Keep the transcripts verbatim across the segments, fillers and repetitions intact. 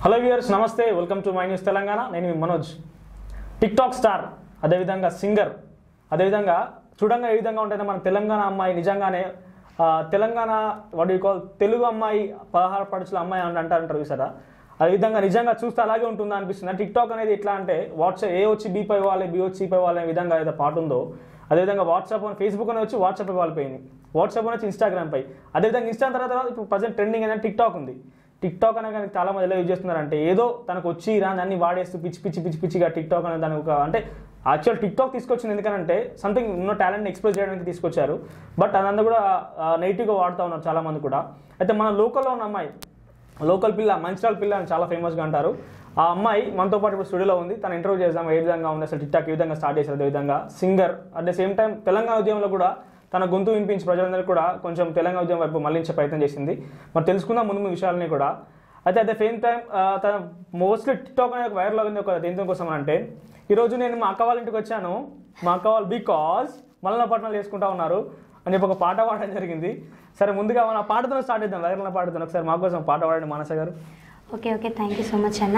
Hello viewers, నమస్తే. Welcome to my news Telangana. నేను మీ మనోజ్. టిక్ టాక్ స్టార్, అదేవిధంగా సింగర్, అదేవిధంగా చూడంగా ఏ విధంగా ఉంటుందో మన తెలంగాణ అమ్మాయి నిజంగానే Telangana what you call Telugu అమ్మాయి పదహారు పడుచుల అమ్మాయి అని అంటారంటారు చూసారా. అదేవిధంగా నిజంగా చూస్తే అలాగే ఉంటుందా అనిపిస్తుంది. టిక్ టాక్ అనేది ఎట్లా అంటే వాట్సాప్ ఏ వచ్చి బీ పై వాళ్ళే, బీ వచ్చి పై వాళ్ళే విధంగా ఏదో పాట ఉందో అదేవిధంగా వాట్సాప్ అని ఫేస్బుక్ అని వచ్చి వాట్సాప్ పై వాళ్ళిపోయింది, వాట్సాప్ అని వచ్చి ఇన్స్టాగ్రామ్ పై, అదేవిధంగా ఇన్స్టా తర్వాత ఇప్పుడు ప్రజెంట్ ట్రెండింగ్ ఏంటంటే టిక్ టాక్ ఉంది. టిక్ టాక్ అనే కానీ చాలా మంది ఎలా యూజ్ చేస్తున్నారంటే ఏదో తనకు వచ్చి రాని అన్ని వాడేస్తూ పిచ్చి పిచ్చి పిచ్చి పిచ్చిగా టిక్ టాక్ అనేది దాని ఒక అంటే యాక్చువల్ టిక్ టాక్ తీసుకొచ్చింది ఎందుకంటే సంథింగ్ ఉన్న టాలెంట్ని ఎక్స్ప్రెస్ చేయడానికి తీసుకొచ్చారు. బట్ అదంతా కూడా నెగిటివ్గా వాడుతూ ఉన్నారు చాలామంది కూడా. అయితే మన లోకల్లో ఉన్న అమ్మాయి, లోకల్ పిల్ల, మంచిర్యాల పిల్ల అని చాలా ఫేమస్గా అంటారు. ఆ అమ్మాయి మనతో పాటు ఇప్పుడు స్టూడియోలో ఉంది. తన ఇంటర్వ్యూ చేద్దాం, ఏ విధంగా ఉంది అసలు టిక్ టాక్ ఏ విధంగా స్టార్ట్ చేశారు, అదేవిధంగా singer at the same time Telangana ఉద్యమంలో కూడా తన గొంతు వినిపించి ప్రజలందరూ కూడా కొంచెం తెలంగాణ ఉద్యమం వైపు మళ్లించే ప్రయత్నం చేసింది. మరి తెలుసుకుందాం ముందు ముందు విషయాలని కూడా. అయితే అట్ ద సేమ్ టైం తన మోస్ట్లీ టిక్ టాక్ అనేది ఒక వైరల్ అయింది ఒక దేంతో కోసం అంటే ఈరోజు నేను మా అక్క వాళ్ళ ఇంటికి వచ్చాను, మా అక్క వాళ్ళు బికాజ్ మల్లనపట్నాలు చేసుకుంటా ఉన్నారు అని చెప్పి ఒక పాట పాడడం జరిగింది. సరే ముందుగా మన పాటతో స్టార్ట్ చేద్దాం, వైరల్ పాటతో. ఒకసారి మా కోసం పాట పాడండి మానస గారు. Okay okay thank you so much అన్న.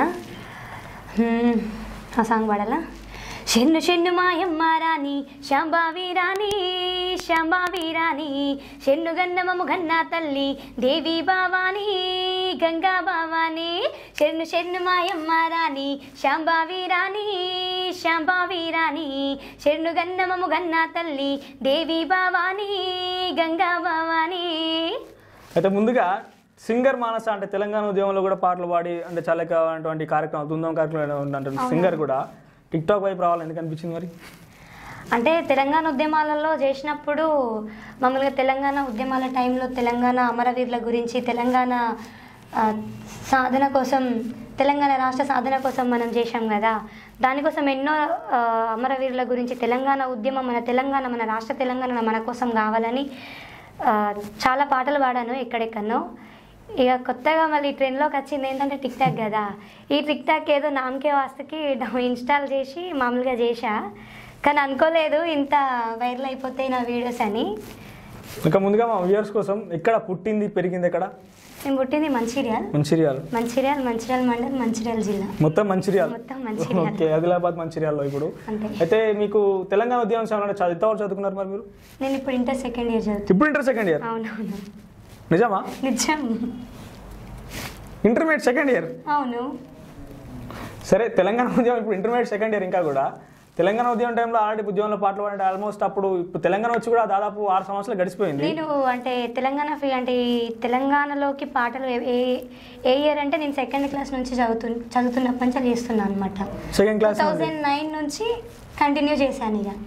ఆ సాంగ్ పాడాలా? షెన్ను షెన్ను మాయమ్మ రాణి శాంబావి రాణి శాంబావి రాణి షెన్ను గన్నమము గన్నా తల్లి దేవి భావాని గంగా భావాని షెన్ను షెన్ను మాయమ్మ రాణి శాంబావి రాణి శాంబావి రాణి షెన్ను గన్నమము గన్నా తల్లి దేవి భావాని గంగా భావాని. అయితే ముందుగా సింగర్ మానస అంటే తెలంగాణ ఉద్యమంలో కూడా పాటలు పాడి అంటే చాలా కావాలంటువంటి కార్యక్రమం దుందం కార్యక్రమం అంటే సింగర్ కూడా టిక్ టాక్ వైపు రావాలి ఎందుకు అనిపించింది మరి? అంటే తెలంగాణ ఉద్యమాలలో చేసినప్పుడు మామూలుగా తెలంగాణ ఉద్యమాల టైంలో తెలంగాణ అమరవీరుల గురించి, తెలంగాణ సాధన కోసం, తెలంగాణ రాష్ట్ర సాధన కోసం మనం చేశాం కదా. దానికోసం ఎన్నో అమరవీరుల గురించి తెలంగాణ ఉద్యమం, మన తెలంగాణ, మన రాష్ట్ర తెలంగాణ మన కోసం కావాలని చాలా పాటలు పాడాను ఎక్కడెక్కడనో. ఇక కొత్తగా మళ్ళీ ట్రెండ్లోకి వచ్చింది ఏంటంటే టిక్ టాక్ కదా. ఈ టిక్ టాక్ ఏదో నామకే వాస్తుకి ఇన్స్టాల్ చేసి మామూలుగా చేశా, కానీ అనుకోలేదు ఇంత వైరల్ అయిపోతాయి నా వీడియోస్ అని. ఇంకా ముందుగా మా వ్యూయర్స్ కోసం ఎక్కడ పుట్టింది పెరిగింది ఎక్కడ? నేను పుట్టింది మంచిర్యాల్. మంచిర్యాల్ మంచిర్యాల్ మంచిర్యాల మండలం, మంచిర్యాల జిల్లా. మొత్తం మంచిర్యాల్. మొత్తం మంచిర్యాల్. ఓకే, ఆదిలాబాద్ మంచిర్యాల్లో ఇప్పుడు. అయితే మీకు తెలంగాణ ఉద్యమం సమయంలో చదువుతావు చదువుకున్నారు మరి మీరు? నేను ఇప్పుడు ఇంటర్ సెకండ్ ఇయర్ చదువుతాను. ఇప్పుడు ఇంటర్ సెకండ్ ఇయర్? అవునవును. నిజమా? నిజం. Intermediate second year? అవును. సరే, తెలంగాణ ఉద్యమం ఇప్పుడు ఇంటర్మీడియట్ సెకండ్ ఇయర్. ఇంకా కూడా తెలంగాణ ఉద్యమం టైంలో ఆల్రెడీ ఉద్యమంలో పాటలు పాడే ఆల్మోస్ట్ అప్పుడు ఇప్పుడు తెలంగాణ వచ్చి కూడా దాదాపు ఆరు సంవత్సరాలు గడిచిపోయింది. నేను అంటే తెలంగాణ ఫీ అంటే తెలంగాణలోకి పాటలు ఏ ఏ ఇయర్ అంటే నేను సెకండ్ క్లాస్ నుంచి చదువుతు చదువుతున్నప్పటి నుంచి చేస్తున్నాను అనమాట. Second class two thousand nine నుంచి కంటిన్యూ చేశాను. ఇక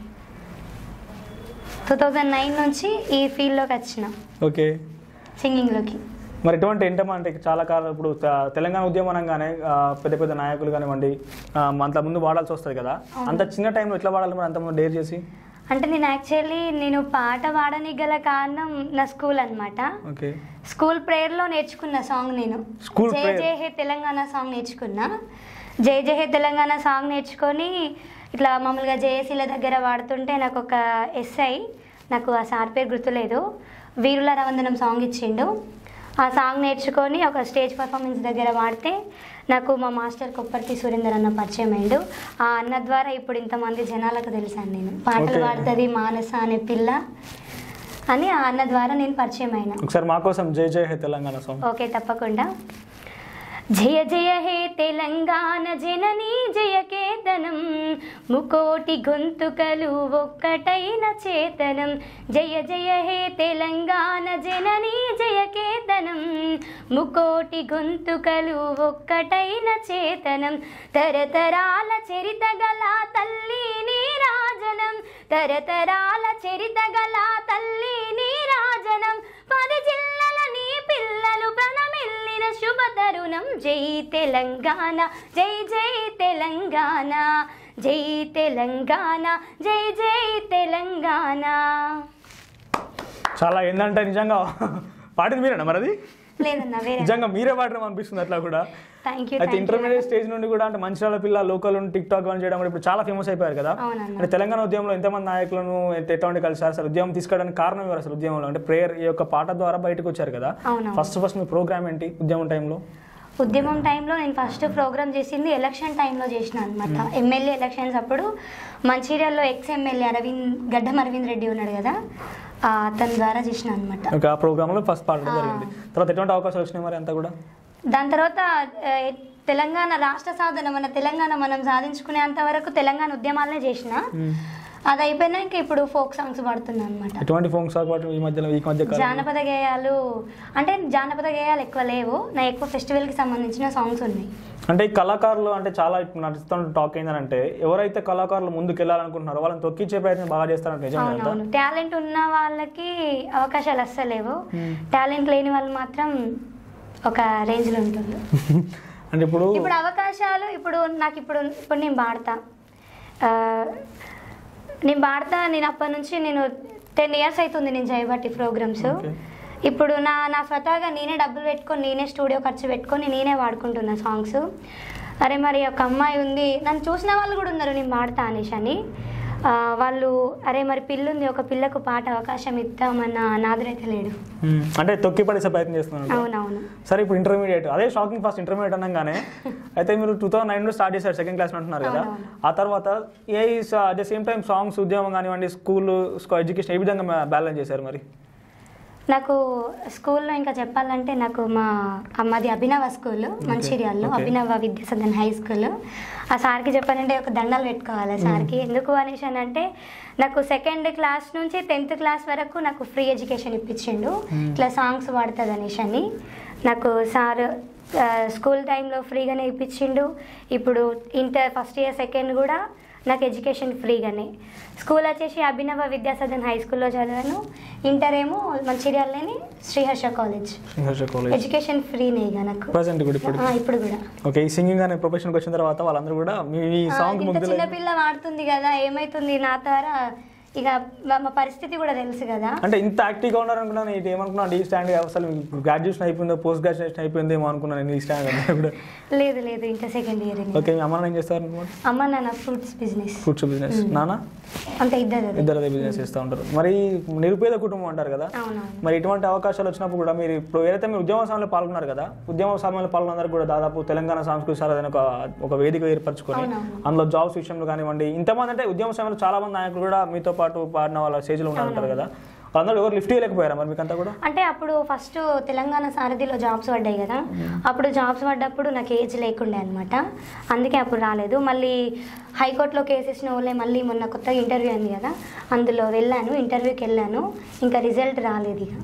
టూ థౌజండ్ నైన్ నుంచి ఈ ఫీల్డ్లోకి వచ్చిన. ఓకే, సింగింగ్లోకి. మరి ఎటువంటి ఏంటమ్మా అంటే చాలా కాలం ఇప్పుడు తెలంగాణ ఉద్యమం అనగానే పెద్ద పెద్ద నాయకులు కానివ్వండి అంత ముందు వాడాల్సి వస్తుంది కదా. అంత చిన్న టైంలో ఎట్లా వాడాలి మరి అంత ముందు డేర్ చేసి? అంటే నేను యాక్చువల్లీ నేను పాట పాడడానికి గల కారణం నా స్కూల్ అనమాట. ఓకే, స్కూల్ ప్రేయర్లో నేర్చుకున్న సాంగ్ నేను. జై జై హే తెలంగాణ సాంగ్ నేర్చుకున్నా. జై జై హే తెలంగాణ సాంగ్ నేర్చుకొని ఇట్లా మామూలుగా జేఏసీల దగ్గర వాడుతుంటే నాకు ఒక ఎస్ఐ, నాకు ఆ సార్ పేరు గుర్తులేదు, వీరుల రవందనం సాంగ్ ఇచ్చిండు. ఆ సాంగ్ నేర్చుకొని ఒక స్టేజ్ పర్ఫార్మెన్స్ దగ్గర వాడితే నాకు మా మాస్టర్ కొప్పర్తి సురేందర్ అన్న పరిచయం అయ్యిండు. ఆ అన్న ద్వారా ఇప్పుడు ఇంతమంది జనాలకు తెలిసాను. నేను పాటలు పాడుతుంది మానస అనే పిల్ల అని ఆ అన్న ద్వారా నేను పరిచయం అయినా. ఒకసారి మా కోసం జై జై హే తెలంగాణ సాంగ్. ఓకే, తప్పకుండా. జయ జయ హే తెలంగాణ జననీ జయకేతనం, ముకోటి గొంతుకలు ఒక్కటైన చేతనం. జయ జయ హే తెలంగాణ జననీ జయకేతనం, ముకోటి గొంతుకలు ఒక్కటైన చేతనం. తరతరాల చరిత గల తల్లి నీరాజనం, తరతరాల చరిత గల తల్లి నీరాజనం. పది జిల్లల నీ పిల్లలు ప్రణమిల్లిన శుభ తరుణం. జై తెలంగాణ, జై జై తెలంగాణ, జై తెలంగాణ, జై జై తెలంగాణ. చాలా ఏంటంటే నిజంగా పాడింది మీరేనా మరి? అది లేదన్నా వేరే, నిజంగా మీరే పాడడం అనిపిస్తుంది అట్లా కూడా. Thank you. అయితే ఇంటర్మీడియట్ స్టేజ్ నుండి కూడా అంటే మంచిర్యాల పిల్ల లోకల్ టిక్ టాక్ అని చేయడం ఇప్పుడు చాలా ఫేమస్ అయిపోయారు కదా. అంటే తెలంగాణ ఉద్యమంలో ఎంతమంది నాయకులను ఎటువంటి కలిసారు, అసలు ఉద్యమం తీసుకోవడానికి కారణం ఎవరు అసలు ఉద్యమంలో? అంటే ప్రేయర్ ఈ యొక్క పాట ద్వారా బయటకు వచ్చారు కదా. ఫస్ట్ ఫస్ట్ మీ ప్రోగ్రామ్ ఏంటి ఉద్యమం టైంలో? ఉద్యమం టైంలో నేను ఫస్ట్ ప్రోగ్రామ్ చేసింది ఎలక్షన్ టైంలో చేసిన అనమాట. ఎమ్మెల్యే ఎలక్షన్స్ అప్పుడు మంచిర్యాలలో ఎక్స్ ఎమ్మెల్యే అరవింద్ గడ్డం అరవింద్ రెడ్డి ఉన్నాడు కదా, అతని ద్వారా చేసిన అనమాట. ఆ ప్రోగ్రాంలో ఫస్ట్ పార్ట్ జరిగింది. తర్వాత ఎటువంటి అవకాశాలు వచ్చినాయి మరి అంతా కూడా? దాని తర్వాత తెలంగాణ రాష్ట్ర సాధన, మన తెలంగాణ మనం సాధించుకునేంత వరకు తెలంగాణ ఉద్యమాలనే చేసిన. అది అయిపోయినాక ఇప్పుడు ఫోక్ సాంగ్స్ పాడుతున్నాను అనమాట. ఎటువంటి ఫోక్ సాంగ్ ఈ మధ్యలో ఈ మధ్య జానపద గేయాలు, అంటే జానపద గేయాలు ఎక్కువ లేవు, నా ఎక్కువ ఫెస్టివల్కి సంబంధించిన సాంగ్స్ ఉన్నాయి. అంటే ఈ కళాకారులు అంటే చాలా నడుస్తున్న టాక్ ఏంటంటే ఎవరైతే కళాకారులు ముందుకు వెళ్ళాలనుకుంటున్నారో వాళ్ళని తొక్కించే ప్రయత్నం బాగా చేస్తారంటే నిజంగా? టాలెంట్ ఉన్న వాళ్ళకి అవకాశాలు అస్సలేవు, టాలెంట్ లేని వాళ్ళు మాత్రం ఒక రేంజ్లో ఉంటుంది. అంటే ఇప్పుడు ఇప్పుడు అవకాశాలు, ఇప్పుడు నాకు ఇప్పుడు ఇప్పుడు నేను పాడతా నేను పాడతా నేను అప్పటి నుంచి నేను టెన్ ఇయర్స్ అవుతుంది నేను చేయబట్టి ప్రోగ్రామ్స్. ఇప్పుడు నా నా స్వతహాగా నేనే డబ్బులు పెట్టుకొని నేనే స్టూడియో ఖర్చు పెట్టుకొని నేనే వాడుకుంటున్నా సాంగ్స్. అరే మరి ఒక అమ్మాయి ఉంది, నన్ను చూసిన వాళ్ళు కూడా ఉన్నారు నేను పాడతా అనేసి అని. వాళ్ళు అరే మరి పిల్లుంది, ఒక పిల్లకు పాట అవకాశం ఇద్దామన్న నాదురైతే లేడు. అంటే తొక్కి పడేసే ప్రయత్నం చేస్తున్నాను. అవునవును. సరే ఇప్పుడు ఇంటర్మీడియట్, అదే షాకింగ్ ఫస్ట్ ఇంటర్మీడియట్ అనగానే అయితే మీరు టూ థౌసండ్ నైన్లో స్టార్ట్ చేశారు సెకండ్ క్లాస్ అంటున్నారు కదా. ఆ తర్వాత ఏ at the same time songs ఉద్యమం కానివ్వండి, స్కూల్ ఎడ్యుకేషన్ ఏ విధంగా బ్యాలెన్స్ చేశారు మరి? నాకు స్కూల్లో ఇంకా చెప్పాలంటే నాకు మా మాది అభినవ స్కూల్ మంచిర్యాలలో, అభినవ విద్యాసదన్ హై స్కూల్. ఆ సార్కి చెప్పానంటే ఒక దండాలు పెట్టుకోవాలి సార్కి. ఎందుకు అనేసి అని అంటే నాకు సెకండ్ క్లాస్ నుంచి టెన్త్ క్లాస్ వరకు నాకు ఫ్రీ ఎడ్యుకేషన్ ఇప్పించిండు, ఇట్లా సాంగ్స్ పాడుతుంది అనేసి అని. నాకు సార్ స్కూల్ టైంలో ఫ్రీగానే ఇప్పించిండు. ఇప్పుడు ఇంటర్ ఫస్ట్ ఇయర్ సెకండ్ కూడా నాకు ఎడ్యుకేషన్ ఫ్రీగానే. స్కూల్ వచ్చేసి అభినవ విద్యాసదన్ హై స్కూల్లో చదివాను. ఇంటర్ ఏమో మంచిర్యాలలోని శ్రీహర్ష కాలేజ్. ఎడ్యుకేషన్ ఫ్రీనే ఇక నాకు ప్రెజెంట్ కూడా ఇప్పుడు ఇప్పుడు కూడా. ఓకే, ఈ సింగింగ్ అనే ప్రొఫెషన్కి వచ్చిన తర్వాత వాళ్ళందరూ కూడా మీ సాంగ్ చిన్న పిల్ల వాడుతుంది కదా, ఏమైతుంది నా ద్వారా ఇక మా పరిస్థితి కూడా తెలుసు కదా. అంటే ఇంత యాక్టివ్గా ఉన్నారనుకున్నాను. ఇది ఏమనుకున్నాను ఈ స్టాండ్ అసలు గ్రాడ్యుయేషన్ అయిపోయిందో పోస్ట్ గ్రాడ్యుయేషన్ అయిపోయిందో ఏమో అనుకున్నాను ఈ స్టాండ్ కూడా. లేదు లేదు ఇంకా సెకండ్ ఇయర్. ఓకే, మీ అమ్మ ఏం చేస్తారు? అమ్మ నాన్న ఫ్రూట్స్ బిజినెస్. Fruits business. నాన్న అంతే ఇద్దరు ఇద్దరు అదే బిజినెస్ చేస్తూ ఉంటారు. మరి నిరుపేద కుటుంబం అంటారు కదా, మరి ఇటువంటి అవకాశాలు వచ్చినప్పుడు కూడా మీరు ఇప్పుడు ఏదైతే మీరు ఉద్యమ సమయంలో పాల్గొన్నారు కదా, ఉద్యమ సమయంలో పాల్గొన్నారు కూడా దాదాపు తెలంగాణ సాంస్కృతిక సారథి ఒక ఒక వేదిక ఏర్పరచుకొని అందులో జాబ్స్ విషయంలో కానివ్వండి, ఇంతమంది అంటే ఉద్యమ సమయంలో చాలా మంది నాయకులు కూడా మీతో పాటు పాడిన వాళ్ళ స్టేజ్లో ఉంటారు కదా, అందరూ ఎవరు లిఫ్ట్ చేయలేకపోయారా మరి మీకంతా కూడా? అంటే అప్పుడు ఫస్ట్ తెలంగాణ సారథిలో జాబ్స్ పడ్డాయి కదా, అప్పుడు జాబ్స్ పడ్డప్పుడు నాకు ఏజ్ లేకుండే అనమాట, అందుకే అప్పుడు రాలేదు. మళ్ళీ హైకోర్టులో కేసేసిన వాళ్ళే మళ్ళీ మొన్న కొత్తగా ఇంటర్వ్యూ అయింది కదా, అందులో వెళ్ళాను, ఇంటర్వ్యూకి వెళ్ళాను, ఇంకా రిజల్ట్ రాలేదు. ఇక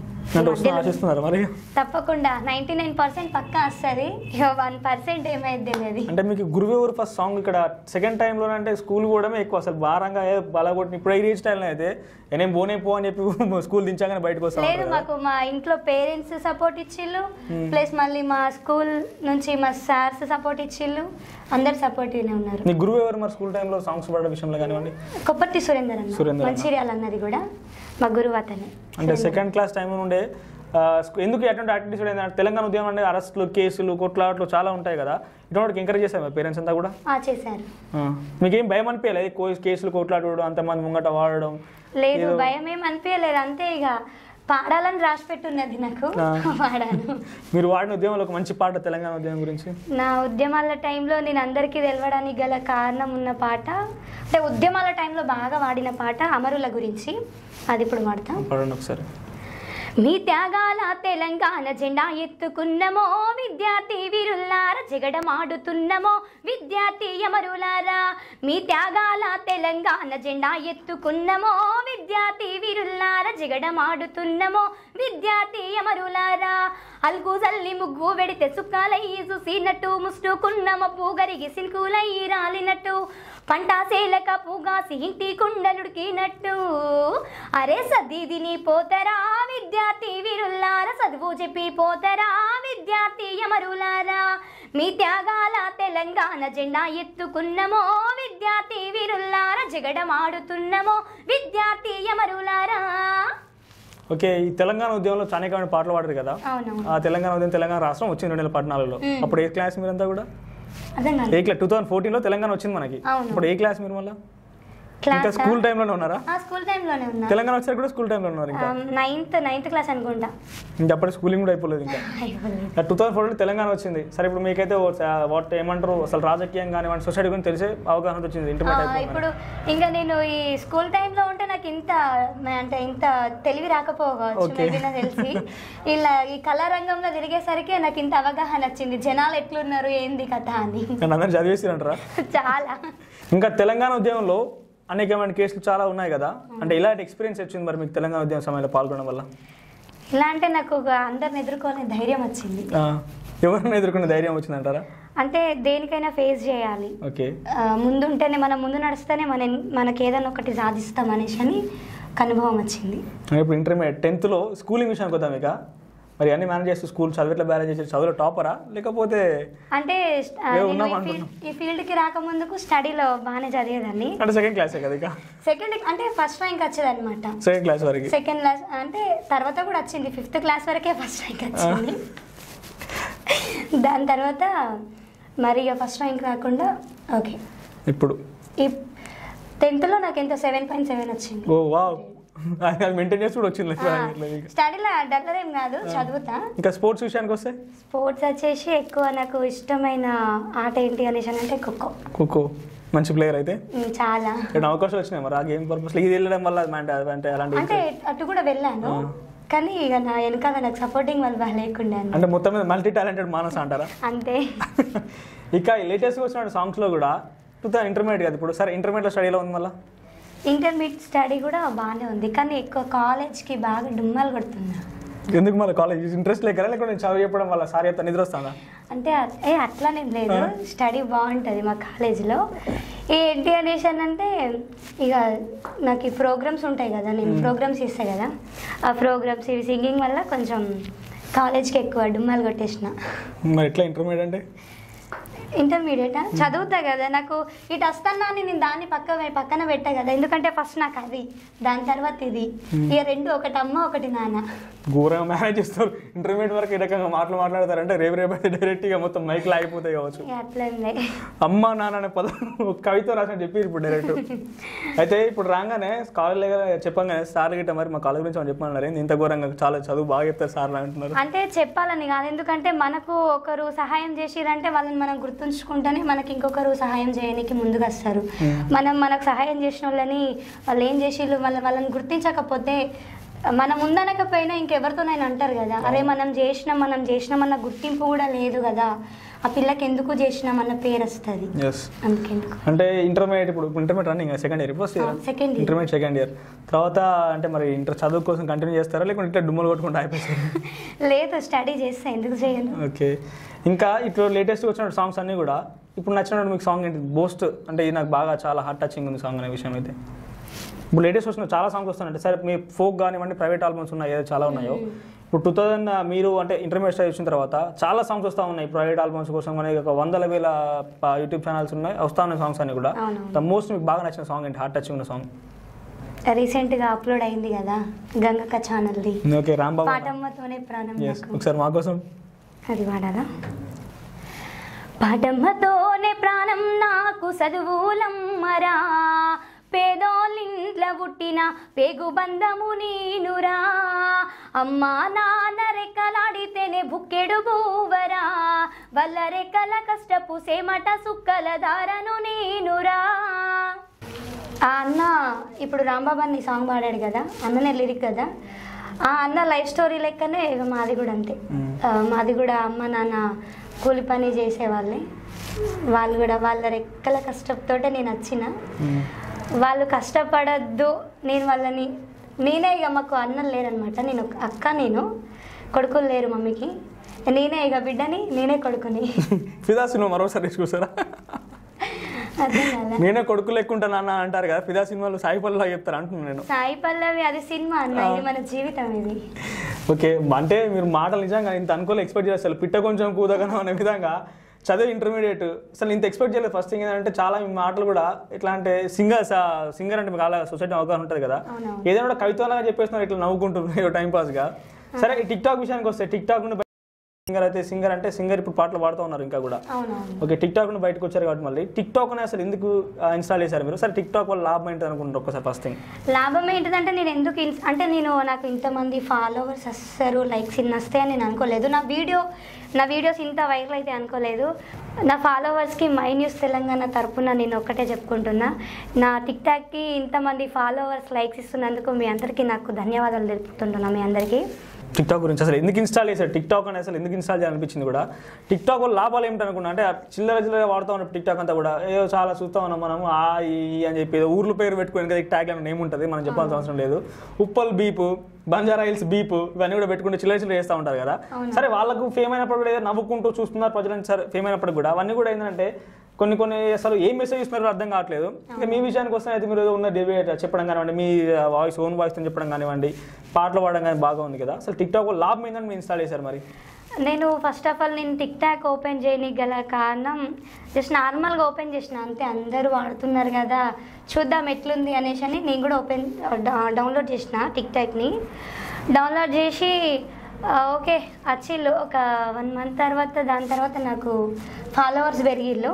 తప్పకుండా నైన్టీ నైన్ పర్సెంట్ పక్కా వస్తుంది, ఇక వన్ పర్సెంట్ ఏమైంది అనేది. అంటే మీకు గురువెవరు ఫస్ట్ సాంగ్ ఇక్కడ సెకండ్ టైంలో అంటే స్కూల్ కూడా ఎక్కువ అసలు భారంగా బలగొట్టిన ఇప్పుడు ఈ స్టైల్లో అయితే నేను బోనే పో అని చెప్పి స్కూల్ దించాగానే బయటకు వస్తాను. లేదు, మాకు మా ఇంట్లో పేరెంట్స్ సపోర్ట్ ఇచ్చిళ్ళు, ప్లస్ మళ్ళీ మా స్కూల్ నుంచి మా సార్స్ సపోర్ట్ ఇచ్చిళ్ళు, అందరు సపోర్టివ్నే ఉన్నారు. నీ గురువు ఎవరు మరి స్కూల్ టైంలో సాంగ్స్ పాడే విషయంలో కానివ్వండి? కొప్పర్తి సురేందర్ అన్న, మంచిర్యాల అన్నది కూడా మా గురువు అతనే. అంటే సెకండ్ క్లాస్ టైం నుండే ఎందుకు ఎటువంటి యాక్టివిటీస్ ఏంటంటే తెలంగాణ ఉద్యమం అంటే అరెస్టులు, కేసులు, కొట్లాట్లు చాలా ఉంటాయి కదా, ఇటువంటి ఎంకరేజ్ చేశారు పేరెంట్స్ అంతా కూడా? చేశారు. మీకేం భయం అనిపించలేదు కేసులు, కొట్లాడు అంతమంది ముంగట వాడడం? లేదు, భయం ఏం అనిపించలేదు, అంతే ఇక పాడాలని రాసి పెట్టున్నది నాకు, పాడాను. మీరు వాడిన ఉద్యమంలో ఒక మంచి పాట తెలంగాణ ఉద్యమం గురించి? నా ఉద్యమాల టైంలో నేను అందరికీ తెలవడానికి గల కారణం ఉన్న పాట అంటే ఉద్యమాల టైంలో బాగా వాడిన పాట అమరుల గురించి, అది ఇప్పుడు వాడతాం. పాడండి ఒకసారి. మీ త్యాగాల తెలంగాణ జెండా ఎత్తుకున్నమో విద్యార్థి వీరులారా, జగడమాడుతున్నమో విద్యార్థి అమరులారా. మీ త్యాగాల తెలంగాణ జెండా ఎత్తుకున్నమో విద్యార్థి వీరులారా, జగడమాడుతున్నమో విద్యార్థి అమరులారా. అల్గు జల్లి ముగ్గు వెడితే సుక్కాలయ్యి చూసినట్టు, ముస్టుకున్న మబ్బు గరిగి సిల్కులయ్యి రాలినట్టు, పంటాసేలక పూగాసి ఇంటి కుండలుడికినట్టు, అరే సదీదిని పోతరా విద్యార్థి వీరులారా, చదువు చెప్పి పోతరా విద్యార్థి అమరులారా. మీ త్యాగాల తెలంగాణ జెండా ఎత్తుకున్నమో విద్యార్థి వీరులారా, జగడమాడుతున్నమో విద్యార్థి అమరులారా. ఓకే, ఈ తెలంగాణ ఉద్యమంలో చాలా కామైన పాటలు పాడారు కదా, ఆ తెలంగాణ ఉద్యమం తెలంగాణ రాష్ట్రం వచ్చింది రెండు వేల పద్నాలుగులో, అప్పుడు ఏ క్లాస్ మీరంతా కూడా? ఏ క్లాస్? టూ థౌసండ్ ఫోర్టీన్ లో తెలంగాణ వచ్చింది మనకి, ఇప్పుడు ఏ క్లాస్ మీరు? మళ్ళీ ఇంకా స్కూల్ టైంలోనే ఉన్నారా? స్కూల్ టైంలోనే ఉన్నా. తెలంగాణ వచ్చారు కూడా స్కూల్ టైంలో ఉన్నారు. ఇంకా నైన్త్ నైన్త్ క్లాస్ అనుకుంటా. ఇంకా అప్పటి స్కూలింగ్ కూడా అయిపోలేదు. ఇంకా టూ థౌసండ్ ఫోర్లో తెలంగాణ వచ్చింది. సరే ఇప్పుడు మీకైతే వాట్ ఏమంటారు అసలు రాజకీయం కానివ్వండి సొసైటీ గురించి తెలిసే అవగాహన వచ్చింది ఇంటర్మీడియట్. ఇప్పుడు ఇంకా నేను ఈ స్కూల్ టైంలో ఉంటే నాకు ఇంత అంటే ఇంత తెలివి రాకపోవచ్చు తెలిసి ఇలా ఈ కళారంగంలో తిరిగేసరికి నాకు ఇంత అవగాహన వచ్చింది జనాలు ఎట్లున్నారు ఏంది కథ అని. అందరూ చదివేసిరంటారా? చాలా. ఇంకా తెలంగాణ ఉద్యమంలో అనేకమైన కేసులు చాలా ఉన్నాయి కదా, అంటే ఇలాంటి ఎక్స్పీరియన్స్ వచ్చింది మరి మీకు తెలంగాణ ఉద్యమ సమయంలో పాల్గొనడం వల్ల? ఇలా అంటే నాకు అందరిని ఎదుర్కొనే ధైర్యం వచ్చింది. ఎవరిని ఎదుర్కొనే ధైర్యం వచ్చింది అంటారా? అంటే దేనికైనా ఫేస్ చేయాలి. ఓకే, ముందుంటేనే మనం ముందు నడిస్తేనే మన మనకి ఏదైనా ఒకటి సాధిస్తాం అనేసి అని అనుభవం వచ్చింది. ఇప్పుడు ఇంటర్మీడియట్ టెన్త్లో స్కూలింగ్ విషయానికి వద్దాం. ఇక మరి అన్ని మేనేజ్ చేస్తూ స్కూల్ చదివేట్లా బ్యాలెన్స్ చేసి చదువులో టాపరా లేకపోతే? అంటే ఈ ఫీల్డ్కి రాకముందుకు స్టడీలో బాగానే చదివేదాన్ని. అంటే సెకండ్ క్లాసే కదా? ఇక సెకండ్ అంటే ఫస్ట్ ర్యాంక్ వచ్చేది అనమాట. సెకండ్ క్లాస్ వరకు. సెకండ్ క్లాస్ అంటే తర్వాత కూడా వచ్చింది, ఫిఫ్త్ క్లాస్ వరకే ఫస్ట్ ర్యాంక్ వచ్చింది. దాని తర్వాత మరి ఇక ఫస్ట్ ర్యాంక్ రాకుండా ఓకే ఇప్పుడు ఈ టెన్త్లో నాకు ఎంత సెవెన్ పాయింట్ సెవెన్ వచ్చింది. ఓ వావ్, మెయింటైన్ చేసి కూడా వచ్చింది. స్టడీలో డల్లర్ ఏం కాదు, చదువుతా. ఇంకా స్పోర్ట్స్ విషయానికి వస్తే? స్పోర్ట్స్ వచ్చేసి ఎక్కువ నాకు ఇష్టమైన ఆట ఏంటి అనేసి అంటే ఖోఖో. ఖోఖో మంచి ప్లేయర్ అయితే? చాలా. అవకాశాలు వచ్చినాయి మరి ఆ గేమ్ పర్పస్ ఇది వెళ్ళడం వల్ల? అంటే అలాంటి అంటే అటు కూడా వెళ్ళాను కానీ ఇక నా వెనకాల నాకు సపోర్టింగ్ వాళ్ళు బాగా లేకుండా. అంటే మొత్తం మీద మల్టీ టాలెంటెడ్ మానస్ అంటారా? అంతే. ఇక లేటెస్ట్గా వచ్చిన సాంగ్స్లో కూడా టూ థౌసండ్ ఇంటర్మీడియట్ కదా ఇప్పుడు, సరే ఇంటర్మీడియట్ స్టడీలో ఉంది మళ్ళీ? ఇంటర్మీడియట్ స్టడీ కూడా బాగానే ఉంది కానీ ఎక్కువ కాలేజ్కి బాగా డుమ్మాలు కొడుతున్నా. ఎందుకు మళ్ళీ కాలేజ్ ఇంట్రెస్ట్ లేకరా లేకపోతే నేను చదువు చెప్పడం వల్ల సార్ చెప్తా నిద్ర వస్తుందా? అంటే ఏ అట్లానేం లేదు, స్టడీ బాగుంటుంది మా కాలేజీలో. ఏంటి అనేసి అంటే ఇక నాకు ఈ ప్రోగ్రామ్స్ ఉంటాయి కదా, నేను ప్రోగ్రామ్స్ ఇస్తాను కదా, ఆ ప్రోగ్రామ్స్ ఇవి సింగింగ్ వల్ల కొంచెం కాలేజ్కి ఎక్కువ డుమ్మాలు కొట్టేసిన. మరి ఎట్లా ఇంటర్మీడియట్ అంటే? ఇంటర్మీడియటా చదువుతా కదా, నాకు ఇటు వస్తున్నా అని నేను దాన్ని పక్క పక్కన పెట్టా కదా, ఎందుకంటే ఫస్ట్ నాకు అది, దాని తర్వాత ఇది, ఇక రెండు ఒకటి అమ్మ ఒకటి నాన్న. ఘోరంగా మేనేజ్ చేస్తారు. ఇంటర్మీడియట్ వరకు ఈ రకంగా మాటలు మాట్లాడతారంటే రేపు రేపు అయితే డైరెక్ట్గా మొత్తం మైక్లు ఆగిపోతాయి కావచ్చు. అట్లనే అమ్మ నాన్న అనే పదం కవిత రాసిన చెప్పి ఇప్పుడు డైరెక్ట్. అయితే ఇప్పుడు రాగానే కాలేజ్ చెప్పంగానే సార్ గిట్ట మరి మా కాలేజ్ గురించి మనం చెప్పమన్నారు, ఇంత ఘోరంగా చాలా చదువు బాగా చెప్తారు సార్ అంటున్నారు. అంటే చెప్పాలని కాదు, ఎందుకంటే మనకు ఒకరు సహాయం చేసిరంటే వాళ్ళని మనం గుర్తుంచుకుంటేనే మనకి ఇంకొకరు సహాయం చేయడానికి ముందుకు వస్తారు. మనం మనకు సహాయం చేసిన వాళ్ళని వాళ్ళు ఏం చేసిళ్ళు వాళ్ళ వాళ్ళని గుర్తించకపోతే మనం ఉందనకపోయినా ఇంకెవరితోనైనా అంటారు కదా, అరే మనం చేసినాం మనం చేసినామన్న గుర్తింపు కూడా లేదు కదా, ఆ పిల్లకి ఎందుకు చేసినామన్న పేరు వస్తుంది. అందుకెందుకు అంటే ఇంటర్మీడియట్ ఇప్పుడు intermediate running second year first year second intermediate second year తర్వాత అంటే మరి ఇంటర్ చదువు కోసం కంటిన్యూ చేస్తారా లేకుంటే ఇట్లా డుమ్మలు కొట్టుకుంటూ అయిపోతారు? లేదు, స్టడీ చేస్తా, ఎందుకు చేయను. ఓకే, ఇంకా ఇప్పుడు లేటెస్ట్గా వచ్చిన సాంగ్స్ అన్నీ కూడా ఇప్పుడు నచ్చినట్టు మీకు సాంగ్ ఏంటి బోస్ట్ అంటే ఇది నాకు బాగా చాలా హార్ట్ టచింగ్ ఉంది సాంగ్ అనే విషయం అయితే? ఇప్పుడు లేటెస్ట్ వచ్చిన చాలా సాంగ్స్ వస్తున్నాయి, సరే మీ ఫోక్ కానివ్వండి ప్రైవేట్ ఆల్బమ్స్ ఉన్నాయి ఏదో చాలా ఉన్నాయో, ఇప్పుడు టూ థౌజండ్ మీరు అంటే ఇంటర్మీడియట్ స్టడీ వచ్చిన తర్వాత చాలా సాంగ్స్ వస్తూ ఉన్నాయి ప్రైవేట్ ఆల్బమ్స్ కోసం, మనకి ఒక వందల వేల యూట్యూబ్ ఛానల్స్ ఉన్నాయి, వస్తూ ఉన్నాయి సాంగ్స్ అన్ని కూడా. ద మోస్ట్ మీకు బాగా నచ్చిన సాంగ్ ఏంటి, హార్ట్ టచింగ్ ఉన్న సాంగ్? రీసెంట్గా అప్లోడ్ అయింది కదా గంగక్క ఛానల్ది. ఓకే, రాంబాబు పాటమ్మతోనే ప్రాణం. ఒకసారి మా కోసం అది పాడాలా? పాటమ్మతోనే ప్రాణం నాకు చదువులమ్మరా, పేదోళ్ళింట్ల పుట్టిన పేగు బంధము నీనురా, అమ్మా నాన్న రెక్కలాడితేనే బుక్కెడు బూవరా, వల్ల రెక్కల కష్టపు సేమట సుక్కల దారను నేనురా. ఆ అన్న ఇప్పుడు రాంబాబు అన్న ఈ సాంగ్ పాడాడు కదా, అన్ననే లిరిక్ కదా, ఆ అన్న లైఫ్ స్టోరీ లెక్కనే మాది కూడా అంతే. మాది కూడా అమ్మ నాన్న కూలి పని చేసేవాళ్ళే, వాళ్ళు కూడా వాళ్ళ రెక్కల కష్టంతో నేను వచ్చిన, వాళ్ళు కష్టపడద్దు నేను వాళ్ళని, నేనే ఇక మాకు అన్నలు లేరనమాట, నేను అక్క, నేను కొడుకులు లేరు మమ్మీకి, నేనే ఇక బిడ్డని నేనే కొడుకుని. ఫిదా సినిమా మరోసారి చూసారా? నేనే కొడుకు లెక్కుంటాను అన్న అంటారు కదా, ఫిదా సినిమాలో సాయి పల్లవి చెప్తారు అంటున్నాను నేను. సాయి పల్లవి అది సినిమా అన్న, ఇది మన జీవితం ఇది. ఓకే, అంటే మీరు మాటలు నిజంగా ఇంత అనుకోలే ఎక్స్పెక్ట్ చేస్తారు, పిట్ట కొంచెం కూదగనం అనే విధంగా చదివి ఇంటర్మీడియట్ అసలు ఇంత ఎక్స్పెక్ట్ చేయలేదు. ఫస్ట్ థింగ్ ఏంటంటే చాలా మీ మాటలు కూడా ఎట్లా అంటే సింగర్ సింగర్ అంటే మీకు అలా సొసైటీ అవగాహన ఉంటుంది కదా, ఏదైనా కూడా కవిత్వాలుగా చెప్పేస్తున్నారు ఇట్లా నవ్వుకుంటున్నారు టైం పాస్గా. సరే టిక్ టాక్ విషయానికి వస్తే టిక్ టాక్ సింగర్ అయితే సింగర్ అంటే సింగర్ ఇప్పుడు పాటలు పాడుతూ ఉన్నారు ఇంకా కూడా. ఓకే, టిక్ టాక్ బయటకు వచ్చారు కాబట్టి మళ్ళీ టిక్ టాక్ అని అసలు ఎందుకు ఇన్స్టాల్ చేశారు మీరు? సరే టిక్ టాక్ వల్ల లాభం ఏంటి అనుకుంటారు ఒకసారి ఫస్ట్ థింగ్? లాభం ఏంటిదంటే నేను ఎందుకు అంటే నేను నాకు ఇంతమంది ఫాలోవర్స్ వస్తారు, లైక్స్ ఇన్ని వస్తాయని నేను అనుకోలేదు. నా వీడియో నా వీడియోస్ ఇంత వైరల్ అయితే అనుకోలేదు. నా ఫాలోవర్స్కి మై న్యూస్ తెలంగాణ తరపున నేను ఒక్కటే చెప్పుకుంటున్నా, నా టిక్ టాక్కి ఇంతమంది ఫాలోవర్స్ లైక్స్ ఇస్తున్నందుకు మీ అందరికీ నాకు ధన్యవాదాలు తెలుపుతుంటున్నా మీ అందరికీ. టిక్ టాక్ గురించి అసలు ఎందుకు ఇన్స్టాల్ చేశారు? టిక్ టాక్ అని అసలు ఎందుకు ఇన్స్టాల్ చేయాలనిపించింది కూడా? టిక్ టాక్ వల్ల లాభాలు ఏమిటి అనుకున్నా అంటే చిల్లర చిల్లర వాడుతూ ఉన్నాం టిక్ టాక్ అంతా కూడా. ఏదో చాలా చూస్తూ ఉన్నాం మనం ఆ ఈ అని చెప్పి ఊర్ల పేరు పెట్టుకుని కదా ట్యాగ్ అని నేమ్ ఉంటుంది, మనం చెప్పాల్సిన అవసరం లేదు. Uppal beep, Banjara Hills beep ఇవన్నీ కూడా పెట్టుకుంటే చిల్లర చిల్లర చేస్తూ ఉంటారు కదా. సరే వాళ్ళకు ఫేమ్ అయినప్పుడు కూడా ఏదో నవ్వుకుంటూ చూస్తున్నారు ప్రజలను. సరే ఫేమ్ అయినప్పుడు కూడా అవన్నీ కూడా ఏంటంటే కొన్ని కొన్ని అసలు ఏం మెసేజ్ ఇస్తున్నారో అర్థం కావట్లేదు. ఇంకా మీ విషయానికి వస్తే అయితే మీరు ఉన్న డిబేట్ చెప్పడం కానివ్వండి, మీ వాయిస్ ఓన్ వాయిస్తో చెప్పడం కానివ్వండి, పాటలు పాడడం కానీ బాగా ఉంది కదా. అసలు టిక్ టాక్ లాభం ఏంటని మీరు ఇన్స్టాల్ చేశారు మరి? నేను ఫస్ట్ ఆఫ్ ఆల్ నేను టిక్ టాక్ ఓపెన్ చేయడానికి గల కారణం జస్ట్ నార్మల్గా ఓపెన్ చేసిన అంతే. అందరూ వాడుతున్నారు కదా చూద్దాం ఎట్లుంది అనేసి అని నేను కూడా ఓపెన్ డౌన్లోడ్ చేసిన టిక్ టాక్ని. డౌన్లోడ్ చేసి ఓకే వచ్చిళ్ళు ఒక వన్ మంత్ తర్వాత దాని తర్వాత నాకు ఫాలోవర్స్ పెరిగిళ్ళు.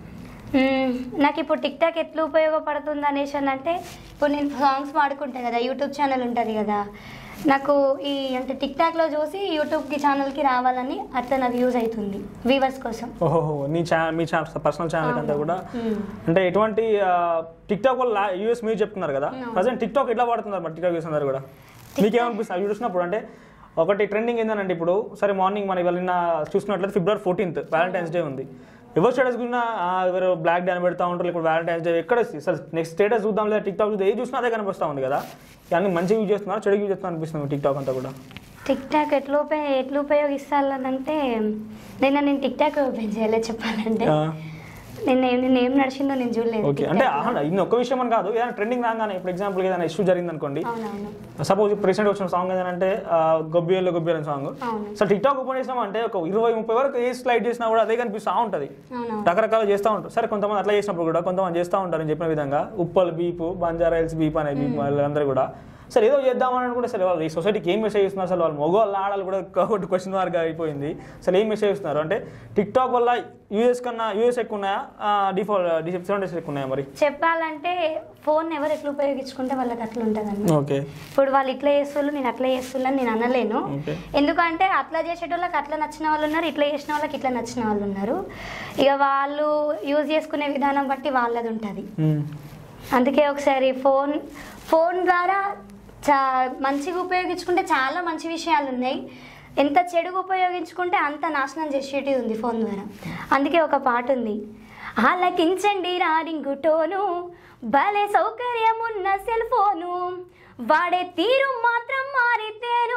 నాకు ఇప్పుడు టిక్ టాక్ ఎట్లా ఉపయోగపడుతుంది అనేసి అని అంటే ఇప్పుడు నేను సాంగ్స్ పాడుకుంటాను కదా, యూట్యూబ్ ఛానల్ ఉంటుంది కదా, నాకు ఈ అంటే టిక్ టాక్లో చూసి యూట్యూబ్కి ఛానల్కి రావాలని అట్లా నాకు యూజ్ అవుతుంది వ్యూవర్స్ కోసం. ఓహో, నీ ఛానల్ మీ ఛానల్ పర్సనల్ ఛానల్ అంతా కూడా అంటే ఎటువంటి టిక్ టాక్ వల్ల యూఎస్ మీరు చెప్తున్నారు కదా, ప్రజెంట్ టిక్ టాక్ ఎట్లా వాడుతున్నారు మరి? టిక్ టాక్ చూస్తున్నారు కూడా మీకేమనిపిస్తుంది అవి చూసినప్పుడు? అంటే ఒకటి ట్రెండింగ్ ఏంటంటే ఇప్పుడు సరే మార్నింగ్ మన ఇవాళ నిన్న చూసుకున్నట్లయితే ఫిబ్రవరి ఫోర్టీన్త్ వ్యాలంటైన్స్ డే ఉంది. ఎవరు స్టేటస్ గున్నా ఎవరు బ్లాక్ డే అని పెడతా ఉంటారు, ఇప్పుడు వ్యాలంటైన్స్ డే ఎక్కడ అసలు నెక్స్ట్ స్టేటస్ చూద్దాం లేదా టిక్ టాక్ చూద్దాం ఏది చూసినా అదే కనిపిస్తూ ఉంది కదా. ఇవన్నీ మంచిగా యూజ్ చేస్తున్నారు, చెడు యూజ్ చేస్తున్నారు అనిపిస్తుంది టిక్ టాక్ అంతా కూడా. టిక్ టాక్ ఎట్లా ఉపయోగ ఎట్లా ఉపయోగిస్తానంటే నిన్న నేను టిక్ టాక్ ఓపెన్ చేయలేదు చెప్పాలంటే. నేను నేను ఏం నడిచిందో నేను చూడలేదు. ఓకే, అంటే ఇది ఒక్క విషయం అని కాదు, ఏదైనా ట్రెండింగ్ రాగానే ఇప్పుడు ఎగ్జాంపుల్ ఏదైనా ఇష్యూ జరిగింది అనుకోండి, సపోజ్ ఇప్పుడు రీసెంట్ వచ్చిన సాంగ్ ఏదంటే గొబ్బియల్లో గొబ్బియల్ అనే సాంగ్. సో టిక్ టాక్ ఓపెన్ చేసినామంటే ఒక ఇరవై ముప్పై వరకు ఏ స్లైడ్ చేసినా కూడా అదే కనిపిస్తూ ఉంటుంది, రకరకాలు చేస్తూ ఉంటారు. సరే కొంతమంది అట్లా చేసినప్పుడు కూడా కొంతమంది చేస్తూ ఉంటారు అని చెప్పిన విధంగా Uppal beep, Banjara Hills beep అనే బీప్ వాళ్ళందరూ కూడా సరే ఏదో చేద్దామని అనుకుంటే సరే వాళ్ళు ఈ సొసైటీకి ఏం మెసేజ్ ఇస్తున్నారు? అసలు వాళ్ళు మగవాళ్ళు ఆడాలి కూడా ఒకటి క్వశ్చన్ మార్క్ అయిపోయింది. అసలు ఏం మెసేజ్ ఇస్తున్నారు అంటే టిక్ టాక్ వల్ల యూఎస్ కన్నా యూఎస్ ఎక్కువ ఉన్నాయా డిఫాల్ట్ డిసెప్షన్ ఎక్కువ ఉన్నాయా మరి? చెప్పాలంటే ఫోన్ ఎవరు ఎట్లా ఉపయోగించుకుంటే వాళ్ళకి అట్లా ఉంటుందండి. ఓకే, ఇప్పుడు వాళ్ళు ఇట్లా చేస్తున్నారు నేను అట్లా చేస్తున్నాను నేను అనలేను, ఎందుకంటే అట్లా చేసేటోళ్ళకి అట్లా నచ్చిన వాళ్ళు ఉన్నారు, ఇట్లా చేసిన వాళ్ళకి ఇట్లా నచ్చిన వాళ్ళు ఉన్నారు. ఇక వాళ్ళు యూజ్ చేసుకునే విధానం బట్టి వాళ్ళది ఉంటుంది. అందుకే ఒకసారి ఫోన్ ఫోన్ ద్వారా చా మంచిగా ఉపయోగించుకుంటే చాలా మంచి విషయాలు ఉన్నాయి, ఎంత చెడుగా ఉపయోగించుకుంటే అంత నాశనం చేసేటివి ఉంది ఫోన్ ద్వారా. అందుకే ఒక పాట ఉంది, ఆలకించండి రారింగు టోను భలే సౌకర్యం ఉన్న సెల్ ఫోను, వాడే తీరు మాత్రం మారితేను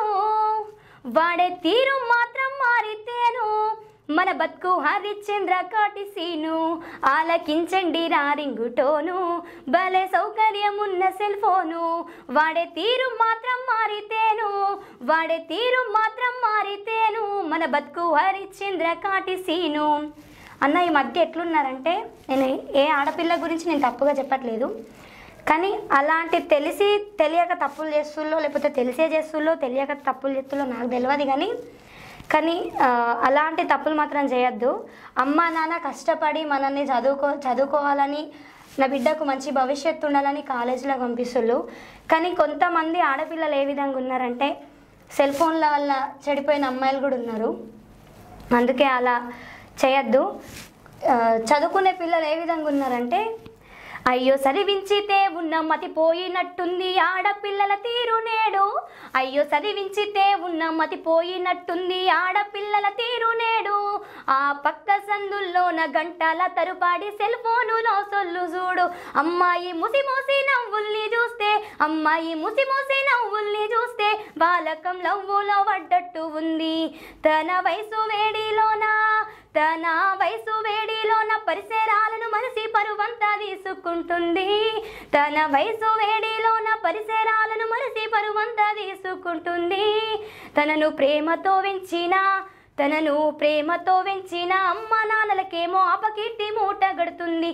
వాడే తీరు మాత్రం మారితేను మన బతుకు హరిశ్చంద్ర కాటి సీను, ఆలకించండి రారింగు టోను భలే సౌకర్యం ఉన్న సెల్ ఫోను, వాడే తీరు మాత్రం మారితేను వాడే తీరు మాత్రం మారితేను మన బతుకు హరిశ్చంద్ర కాటి సీను. అన్న ఈ మధ్య ఎట్లున్నారంటే, నేను ఏ ఆడపిల్ల గురించి నేను తప్పుగా చెప్పట్లేదు, కానీ అలాంటి తెలిసి తెలియక తప్పులు చేస్తుల్లో లేకపోతే తెలిసే చేస్తుల్లో తెలియక తప్పులు చేస్తుల్లో నాకు తెలియదు, కానీ కానీ అలాంటి తప్పులు మాత్రం చేయొద్దు. అమ్మ నాన్న కష్టపడి మనల్ని చదువుకో చదువుకోవాలని నా బిడ్డకు మంచి భవిష్యత్తు ఉండాలని కాలేజీలో పంపిస్తుళ్ళు, కానీ కొంతమంది ఆడపిల్లలు ఏ విధంగా ఉన్నారంటే సెల్ ఫోన్ల వల్ల చెడిపోయిన అమ్మాయిలు కూడా ఉన్నారు. అందుకే అలా చేయొద్దు. చదువుకునే పిల్లలు ఏ విధంగా ఉన్నారంటే, అయ్యో చదివించితే ఉన్న మతిపోయినట్టుంది ఆడపిల్లల తీరు నేడు, అయ్యో చదివించితే ఉన్న మతిపోయినట్టుంది ఆడపిల్లల తీరు నేడు, ఆ పక్క సందుల్లోన గంటల తరుపాడి సెల్ ఫోనులో సొల్లు చూడు, అమ్మాయి ముసి మోసి నవ్వుల్ని చూస్తే అమ్మాయి ముసి మోసి నవ్వుల్ని చూస్తే బాలకం లవ్వులో పడ్డట్టు ఉంది, తన వయసు వేడిలోనా తన వయసు వేడిలోన పరిసరాలను మనిషి పరువంతా తీసుకుంటుంది, తన వయసు వేడిలోన పరిసరాలను మనిషి పరువంతా తీసుకుంటుంది, తనను ప్రేమతో వెంచిన తనను ప్రేమతో వెంచిన అమ్మ నాన్నలకేమో అపకీర్తి మూట గడుతుంది,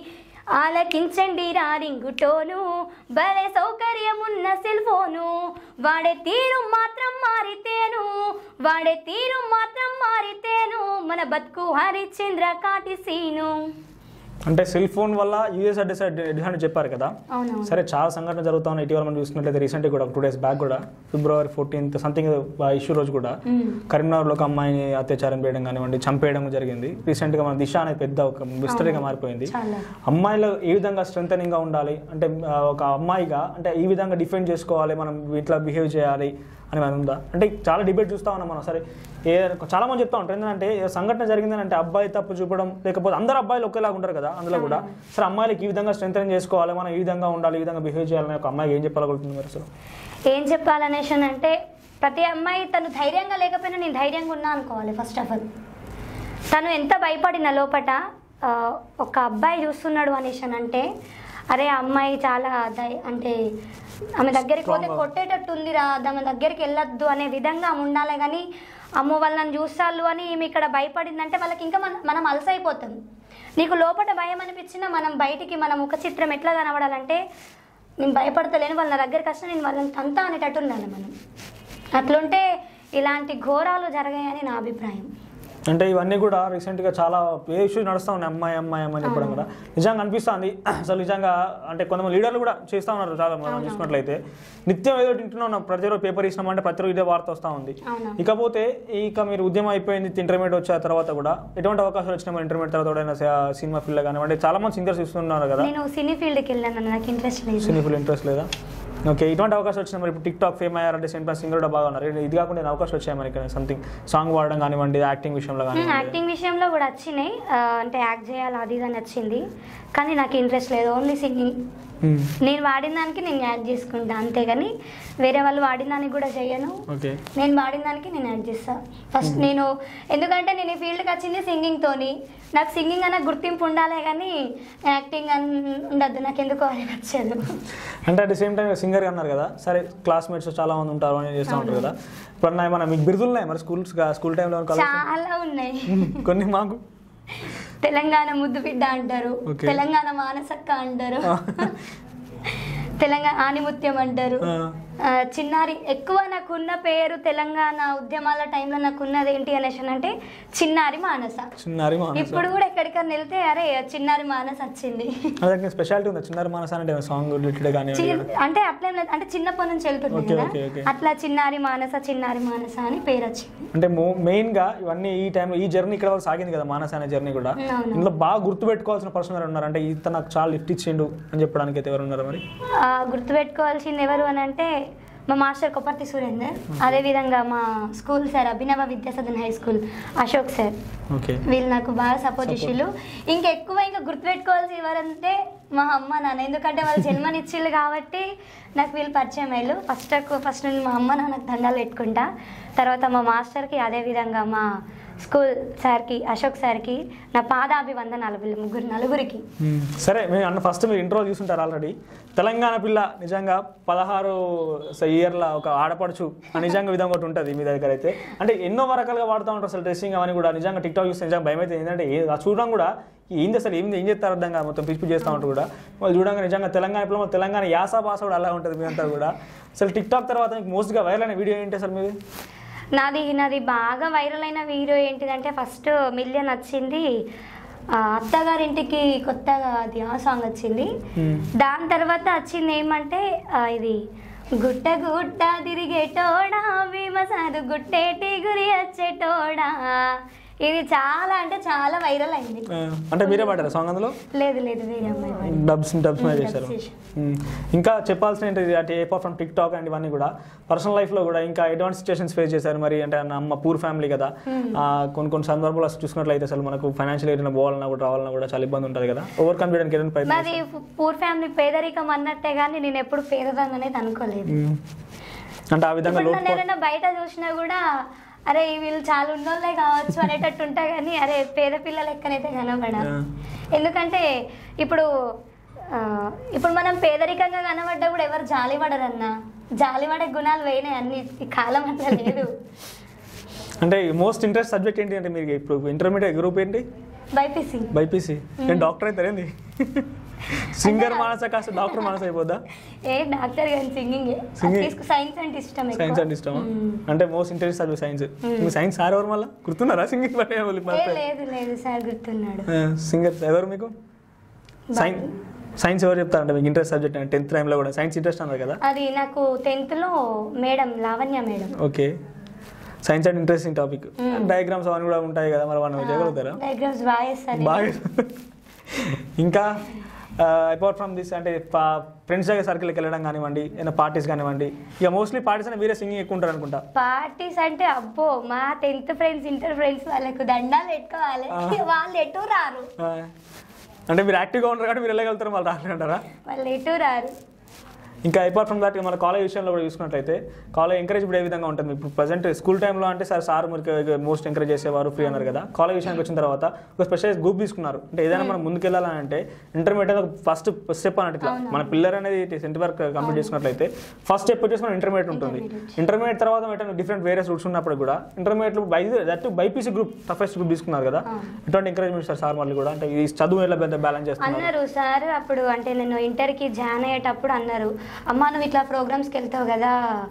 ఆలకించండి రింగు టోను భలే సౌకర్యమున్న సెల్ ఫోను వాడే తీరు మాత్రం మారితేను వాడే తీరు మాత్రం మారితేను మన బతుకు హరిశ్చంద్ర కాటి సీను. అంటే సెల్ ఫోన్ వల్ల యూఎస్ డిసైడ్ చెప్పారు కదా. సరే చాలా సంఘటన జరుగుతా ఉన్నాయి. ఇటీవల మనం చూసుకున్నట్లయితే రీసెంట్గా కూడా టూ డేస్ బ్యాక్ కూడా ఫిబ్రవరి ఫోర్టీన్త్ సంథింగ్ ఇష్యూ రోజు కూడా కరీంనగర్లో ఒక అమ్మాయిని అత్యాచారం చేయడం కానివ్వండి, చంపేయడం జరిగింది. రీసెంట్గా మన దిశ అనేది పెద్ద ఒక మిస్టరీగా మారిపోయింది. అమ్మాయిలు ఏ విధంగా స్ట్రెంథనింగ్గా ఉండాలి అంటే ఒక అమ్మాయిగా అంటే ఈ విధంగా డిఫెండ్ చేసుకోవాలి, మనం ఇట్లా బిహేవ్ చేయాలి అని మనం ఉందా అంటే చాలా డిబేట్ చూస్తూ ఉన్నాం మనం. సరే ఏ చాలా మంది చెప్తా ఉంటారు ఏంటంటే సంఘటన జరిగిందంటే అబ్బాయి తప్పు చూపడం, లేకపోతే అందరు అబ్బాయిలు ఒకేలాగా ఉంటారు కదా అందులో కూడా. సరే అమ్మాయిలకి ఈ విధంగా స్ట్రెంథనింగ్ చేసుకోవాలి, మనం ఈ విధంగా ఉండాలి, ఈ విధంగా బిహేవ్ చేయాలని ఒక అమ్మాయికి ఏం చెప్పాలనుకుంటుంది మరి అసలు? ఏం చెప్పాలనేసి అంటే ప్రతి అమ్మాయి తను ధైర్యంగా లేకపోయినా నేను ధైర్యంగా ఉన్నా అనుకోవాలి. ఫస్ట్ ఆఫ్ ఆల్ తను ఎంత భయపడిన లోపట ఒక అబ్బాయి చూస్తున్నాడు అనేసి అంటే అరే అమ్మాయి చాలా అంటే ఆమె దగ్గరికి పోతే కొట్టేటట్టు ఉందిరా, ఆమె దగ్గరికి వెళ్ళొద్దు అనే విధంగా ఆమె ఉండాలి. కానీ అమ్మో వాళ్ళని చూస్తాళ్ళు అని ఈమె ఇక్కడ భయపడిందంటే వాళ్ళకి ఇంకా మనం మనం అలసైపోతాం. నీకు లోపల భయం అనిపించినా మనం బయటికి మన ముఖ చిత్రం ఎట్లా కనబడాలంటే నేను భయపడతలేను, వాళ్ళ దగ్గరికి వచ్చినా నేను వాళ్ళని తంతా అనేటట్టు ఉండాలి మనం. అట్లుంటే ఇలాంటి ఘోరాలు జరగాయని నా అభిప్రాయం. అంటే ఇవన్నీ కూడా రీసెంట్గా చాలా ఏ ఇష్యూస్ నడుస్తూ ఉన్నాయి, అమ్మాయి అమ్మాయి అమ్మాయి చెప్పడం కూడా నిజంగా అనిపిస్తుంది. అసలు నిజంగా అంటే కొంతమంది లీడర్లు కూడా చేస్తూ ఉన్నారు చాలా. మనం చూసుకున్నట్లయితే నిత్యం ఏదో తింటున్నా ఉన్నాం, ప్రతిరోజు పేపర్ ఇచ్చినామంటే ప్రతిరోజు ఇదే వార్త వస్తూ ఉంది. ఇకపోతే ఇక మీరు ఉద్యమం అయిపోయింది, ఇంటర్మీడియట్ వచ్చే తర్వాత కూడా ఎటువంటి అవకాశాలు వచ్చినా మరి ఇంటర్మీడియట్ తర్వాత కూడా సినిమా ఫీల్డ్ కానివ్వండి చాలా మంది సింగర్స్ ఇస్తున్నారు కదా. నేను సినీ ఫీల్డ్కి వెళ్ళాను, నాకు ఇంట్రెస్ట్ లేదు. సినీ ఫీల్డ్ ఇంట్రెస్ట్ లేదా? ఓకే, ఇటువంటి అవకాశం వచ్చినా మరి ఇప్పుడు టిక్ టాక్ ఫేమ్ అయ్యారంటే సెంట్ ప్లస్ సింగర్ కూడా బాగా ఉన్నారు. ఇది కాకుండా అవకాశం వచ్చాయి మరి ఇక్కడ సంథింగ్ సాంగ్ పాడడం కానివ్వండి, యాక్టింగ్ విషయంలో కానీ? యాక్టింగ్ విషయంలో కూడా వచ్చినాయి, అంటే యాక్ట్ చేయాలి అది ఇది అని వచ్చింది. కానీ నాకు ఇంట్రెస్ట్ లేదు, ఓన్లీ సింగింగ్. నేను వాడిన దానికి నేను యాడ్ చేసుకుంటా అంతేగాని వేరే వాళ్ళు వాడిన దానికి కూడా చేయను. నేను వాడిన దానికి నేను యాడ్ చేస్తాను ఫస్ట్. నేను ఎందుకంటే నేను ఈ ఫీల్డ్కి వచ్చింది సింగింగ్ తోని, నాకు సింగింగ్ అన్న గుర్తింపు ఉండాలి కానీ యాక్టింగ్ అని ఉండద్దు, నాకు ఎందుకో అని నచ్చదు. అంటే at the same time singer అన్నారు కదా, సరే క్లాస్మేట్స్ చాలా మంది ఉంటారు అని చేస్తూ ఉంటారు కదా, ఇప్పుడు మన మీకు బిరుదులు ఉన్నాయి మరి స్కూల్ స్కూల్ టైంలో? చాలా ఉన్నాయి, కొన్ని మాకు తెలంగాణ ముద్దు బిడ్డ అంటారు, తెలంగాణ మానసక్క అంటారు, తెలంగాణ ఆనిముత్యం అంటారు, చిన్నారి. ఎక్కువ నాకున్న పేరు తెలంగాణ ఉద్యమాల టైంలో నాకున్నది ఏంటి అనేసి అంటే చిన్నారి మానస. చిన్నారి మానస ఇప్పుడు కూడా ఎక్కడికన్నా వెళ్తే అరే చిన్నారి మానస వచ్చింది. స్పెషాలిటీ ఉంది చిన్నారి మానస అంటే సాంగ్ రిలేటెడ్ గానీ అంటే అట్లా అంటే చిన్నప్పటి నుంచి వెళ్తుంది కదా అట్లా చిన్నారి మానస చిన్నారి మానస అని పేరు వచ్చింది. అంటే మెయిన్ గా ఇవన్నీ ఈ టైంలో ఈ జర్నీ ఇక్కడ వరకు సాగింది కదా మానస అనే జర్నీ కూడా, ఇందులో బాగా గుర్తు పెట్టుకోవాల్సిన పర్సన్ ఎవరు ఉన్నారు అంటే ఈత నాకు చాలా లిఫ్ట్ ఇచ్చిండు అని చెప్పడానికి అయితే ఎవరు ఉన్నారు మరి? గుర్తు పెట్టుకోవాల్సింది ఎవరు అని అంటే మా మాస్టర్ కొప్పర్తి సురేందర్, అదేవిధంగా మా school sir Abhinava Vidyasadan high school Ashok sir, వీళ్ళు నాకు బాగా సపోర్ట్ చేసిళ్ళు. ఇంకా ఎక్కువ ఇంకా గుర్తుపెట్టుకోవాల్సి ఎవరంటే మా అమ్మ నాన్న, ఎందుకంటే వాళ్ళు జన్మనిచ్చిళ్ళు కాబట్టి నాకు వీళ్ళు పరిచయం అయ్యారు. ఫస్ట్ ఫస్ట్ నుండి మా అమ్మ నాన్నకు దండాలు పెట్టుకుంటా, తర్వాత మా మాస్టర్కి అదేవిధంగా మా స్కూల్ సార్కి అశోక్ సార్కి నా పాదాభివందనాలు వీళ్ళు ముగ్గురు నలుగురికి. సరే మీరు అన్న ఫస్ట్ మీరు ఇంట్రో చూసుంటారు ఆల్రెడీ. తెలంగాణ పిల్ల నిజంగా పదహారు ఇయర్ల ఒక ఆడపడుచు నిజంగా విధంగా ఒకటి ఉంటుంది మీ దగ్గర అయితే. అంటే ఎన్నో రకాలుగా వాడుతూ ఉంటారు అసలు డ్రెస్సింగ్ అవన్నీ కూడా. నిజంగా టిక్ టాక్ చూస్తే నిజంగా భయం అయితే ఏంటంటే చూడడం కూడా ఏంది అసలు ఏం ఏం చేస్తారు అర్థం కాదు, మొత్తం పిచ్చి పిచ్చి చేస్తూ ఉంటారు కూడా. వాళ్ళు చూడంగా నిజంగా తెలంగాణ పిల్లలు తెలంగాణ యాస భాష కూడా అలా ఉంటుంది మీ అంతా కూడా. అసలు టిక్ టాక్ తర్వాత మీకు మోస్ట్గా వైరల్ అయిన వీడియో ఏంటి అసలు మీది? నాది నాది బాగా వైరల్ అయిన వీడియో ఏంటిదంటే ఫస్ట్ మిలియన్ వచ్చింది అత్తగారింటికి కొత్తగా అది ఆ సాంగ్ వచ్చింది. దాని తర్వాత వచ్చింది ఏమంటే ఇది గుట్ట గుట్ట తిరిగేటోడా భీమసాదు గుట్టేటి గురి వచ్చేటోడా, ఇది చాలా అంటే చాలా వైరల్ అయింది. అంటే మీరే పాడారా సాంగ్ అందులో? లేదు లేదు వేరే అమ్మాయి డబ్స్ డబ్స్ మీద చేశారు. ఇంకా చెప్పాల్సిన ఏంటి అంటే apart from TikTok and ఇవన్నీ కూడా పర్సనల్ లైఫ్ లో కూడా ఇంకా ఎటువంటి సిచ్యువేషన్స్ ఫేస్ చేశారు మరి? అంటే అమ్మ పూర్ ఫ్యామిలీ కదా, కొన్ని కొన్ని సందర్భాలు చూసుకున్నట్లయితే అసలు మనకు ఫైనాన్షియల్ ఏదైనా పోవాలన్నా కూడా రావాలన్నా కూడా చాలా ఇబ్బంది ఉంటుంది కదా, ఓవర్కమ్ చేయడానికి ఏదైనా ప్రయత్నం? మరి పూర్ ఫ్యామిలీ పేదరికం అన్నట్టే కానీ నేను ఎప్పుడు పేదదాన్ని అనేది అనుకోలేదు. అంటే ఆ విధంగా ఏదైనా బయట చూసినా కూడా అరే వీళ్ళు చాలా ఉన్నోళ్ళే కావచ్చు అనేటట్టు ఉంటా కానీ అరే పేద పిల్లలు ఎక్కనైతే కనబడ. ఎందుకంటే ఇప్పుడు ఇప్పుడు మనం పేదరికంగా కనబడ్డా కూడా ఎవరు జాలి పడరన్నా, జాలి పడే గుణాలు పోయినాయి అన్ని, ఈ కాలం అట్లా లేదు. అంటే మోస్ట్ ఇంట్రెస్ట్ సబ్జెక్ట్ ఏంటి అంటే మీరు ఇప్పుడు ఇంటర్మీడియట్ గ్రూప్ ఏంటి? బైపీసీ. బైపీసీ డాక్టర్ అవుతారేంది? సింగర్ మానస కాస్త డాక్టర్ మానస అయిపోద్దా? ఏ డాక్టర్ కానీ సింగింగ్ సైన్స్ అంటే ఇష్టం. సైన్స్ అంటే ఇష్టమా? అంటే most interest subject science. Science sir ఎవరు మళ్ళీ గుర్తున్నారా? సింగింగ్ పట్టే లేదు లేదు సార్ గుర్తున్నాడు. సింగర్ ఎవరు మీకు? సైన్స్ సైన్స్ ఎవరు చెప్తారంటే మీకు ఇంట్రెస్ట్ సబ్జెక్ట్ అంటే టెన్త్ టైంలో కూడా సైన్స్ ఇంట్రెస్ట్ అన్నారు కదా? అది నాకు టెన్త్లో madam Lavanya madam. Okay, science అంటే ఇంట్రెస్టింగ్ టాపిక్. డయాగ్రామ్స్ అవన్నీ కూడా ఉంటాయి కదా, మరి మనం చేయగలుగుతారా? డయాగ్రామ్స్ బాగా చేస్తాను బాగా. ఇంకా అపార్ట్ ఫ్రమ్ దిస్ అంటే ఫ్రెండ్స్ దగ్గర సర్కిల్కి వెళ్ళడం కానివ్వండి, ఏదైనా పార్టీస్ కానివ్వండి, ఇక మోస్ట్లీ పార్టీస్ అంటే మీరే సింగింగ్ ఎక్కువ ఉంటారు అనుకుంటా. పార్టీస్ అంటే అబ్బో మా టెన్త్ ఫ్రెండ్స్ ఇంటర్ ఫ్రెండ్స్ వాళ్ళకు దండాలు పెట్టుకోవాలి, వాళ్ళు ఎటు రారు. అంటే మీరు యాక్టివ్గా ఉంటారు కాబట్టి మీరు వెళ్ళగలుగుతారు, వాళ్ళు రాలేంటారా? వాళ్ళు ఎటు రారు. ఇంకా అపార్ట్ ఫ్రమ్ దాట్ మన కాలేజ్ విషయంలో కూడా చూసుకున్నట్లయితే కాలేజ్ ఎంకరేజ్ ఇప్పుడు ఏ విధంగా ఉంటుంది? ఇప్పుడు ప్రజెంట్ స్కూల్ టైంలో అంటే సార్ సార్ మీకు మోస్ట్ ఎంకరేజ్ చేసేవారు, ఫ్రీ అన్నారు కదా. కాలేజ్ విషయానికి వచ్చిన తర్వాత ఒక స్పెషలైజ్ గ్రూప్ తీసుకున్నారు. అంటే ఏదైనా మనం ముందుకు వెళ్ళాలని అంటే ఇంటర్మీడియట్ అనేది ఫస్ట్ స్టెప్ అన్నట్టు. ఇట్లా మన పిల్లర్ అనేది టెన్త్ వరకు కంప్లీట్ చేసుకున్నట్లయితే ఫస్ట్ స్టెప్ వచ్చేసి మన ఇంటర్మీడియట్ ఉంటుంది. ఇంటర్మీడియట్ తర్వాత ఏంటంటే డిఫరెంట్ వేరియస్ రూట్స్ ఉన్నప్పుడు కూడా ఇంటర్మీడియట్లో by that BiPC group toughest group తీసుకున్నారు కదా. ఎటువంటి ఎంకరేజ్మెంట్ సార్ సార్ మళ్ళీ కూడా అంటే ఈ చదువు ఎలా బ్యాలెన్స్ చేస్తున్నారు అన్నారు సార్. అప్పుడు అంటే నేను ఇంటర్కి జాయిన్ అయ్యేటప్పుడు అన్నారు, అమ్మా నువ్వు ఇట్లా ప్రోగ్రామ్స్కి వెళ్తావు కదా,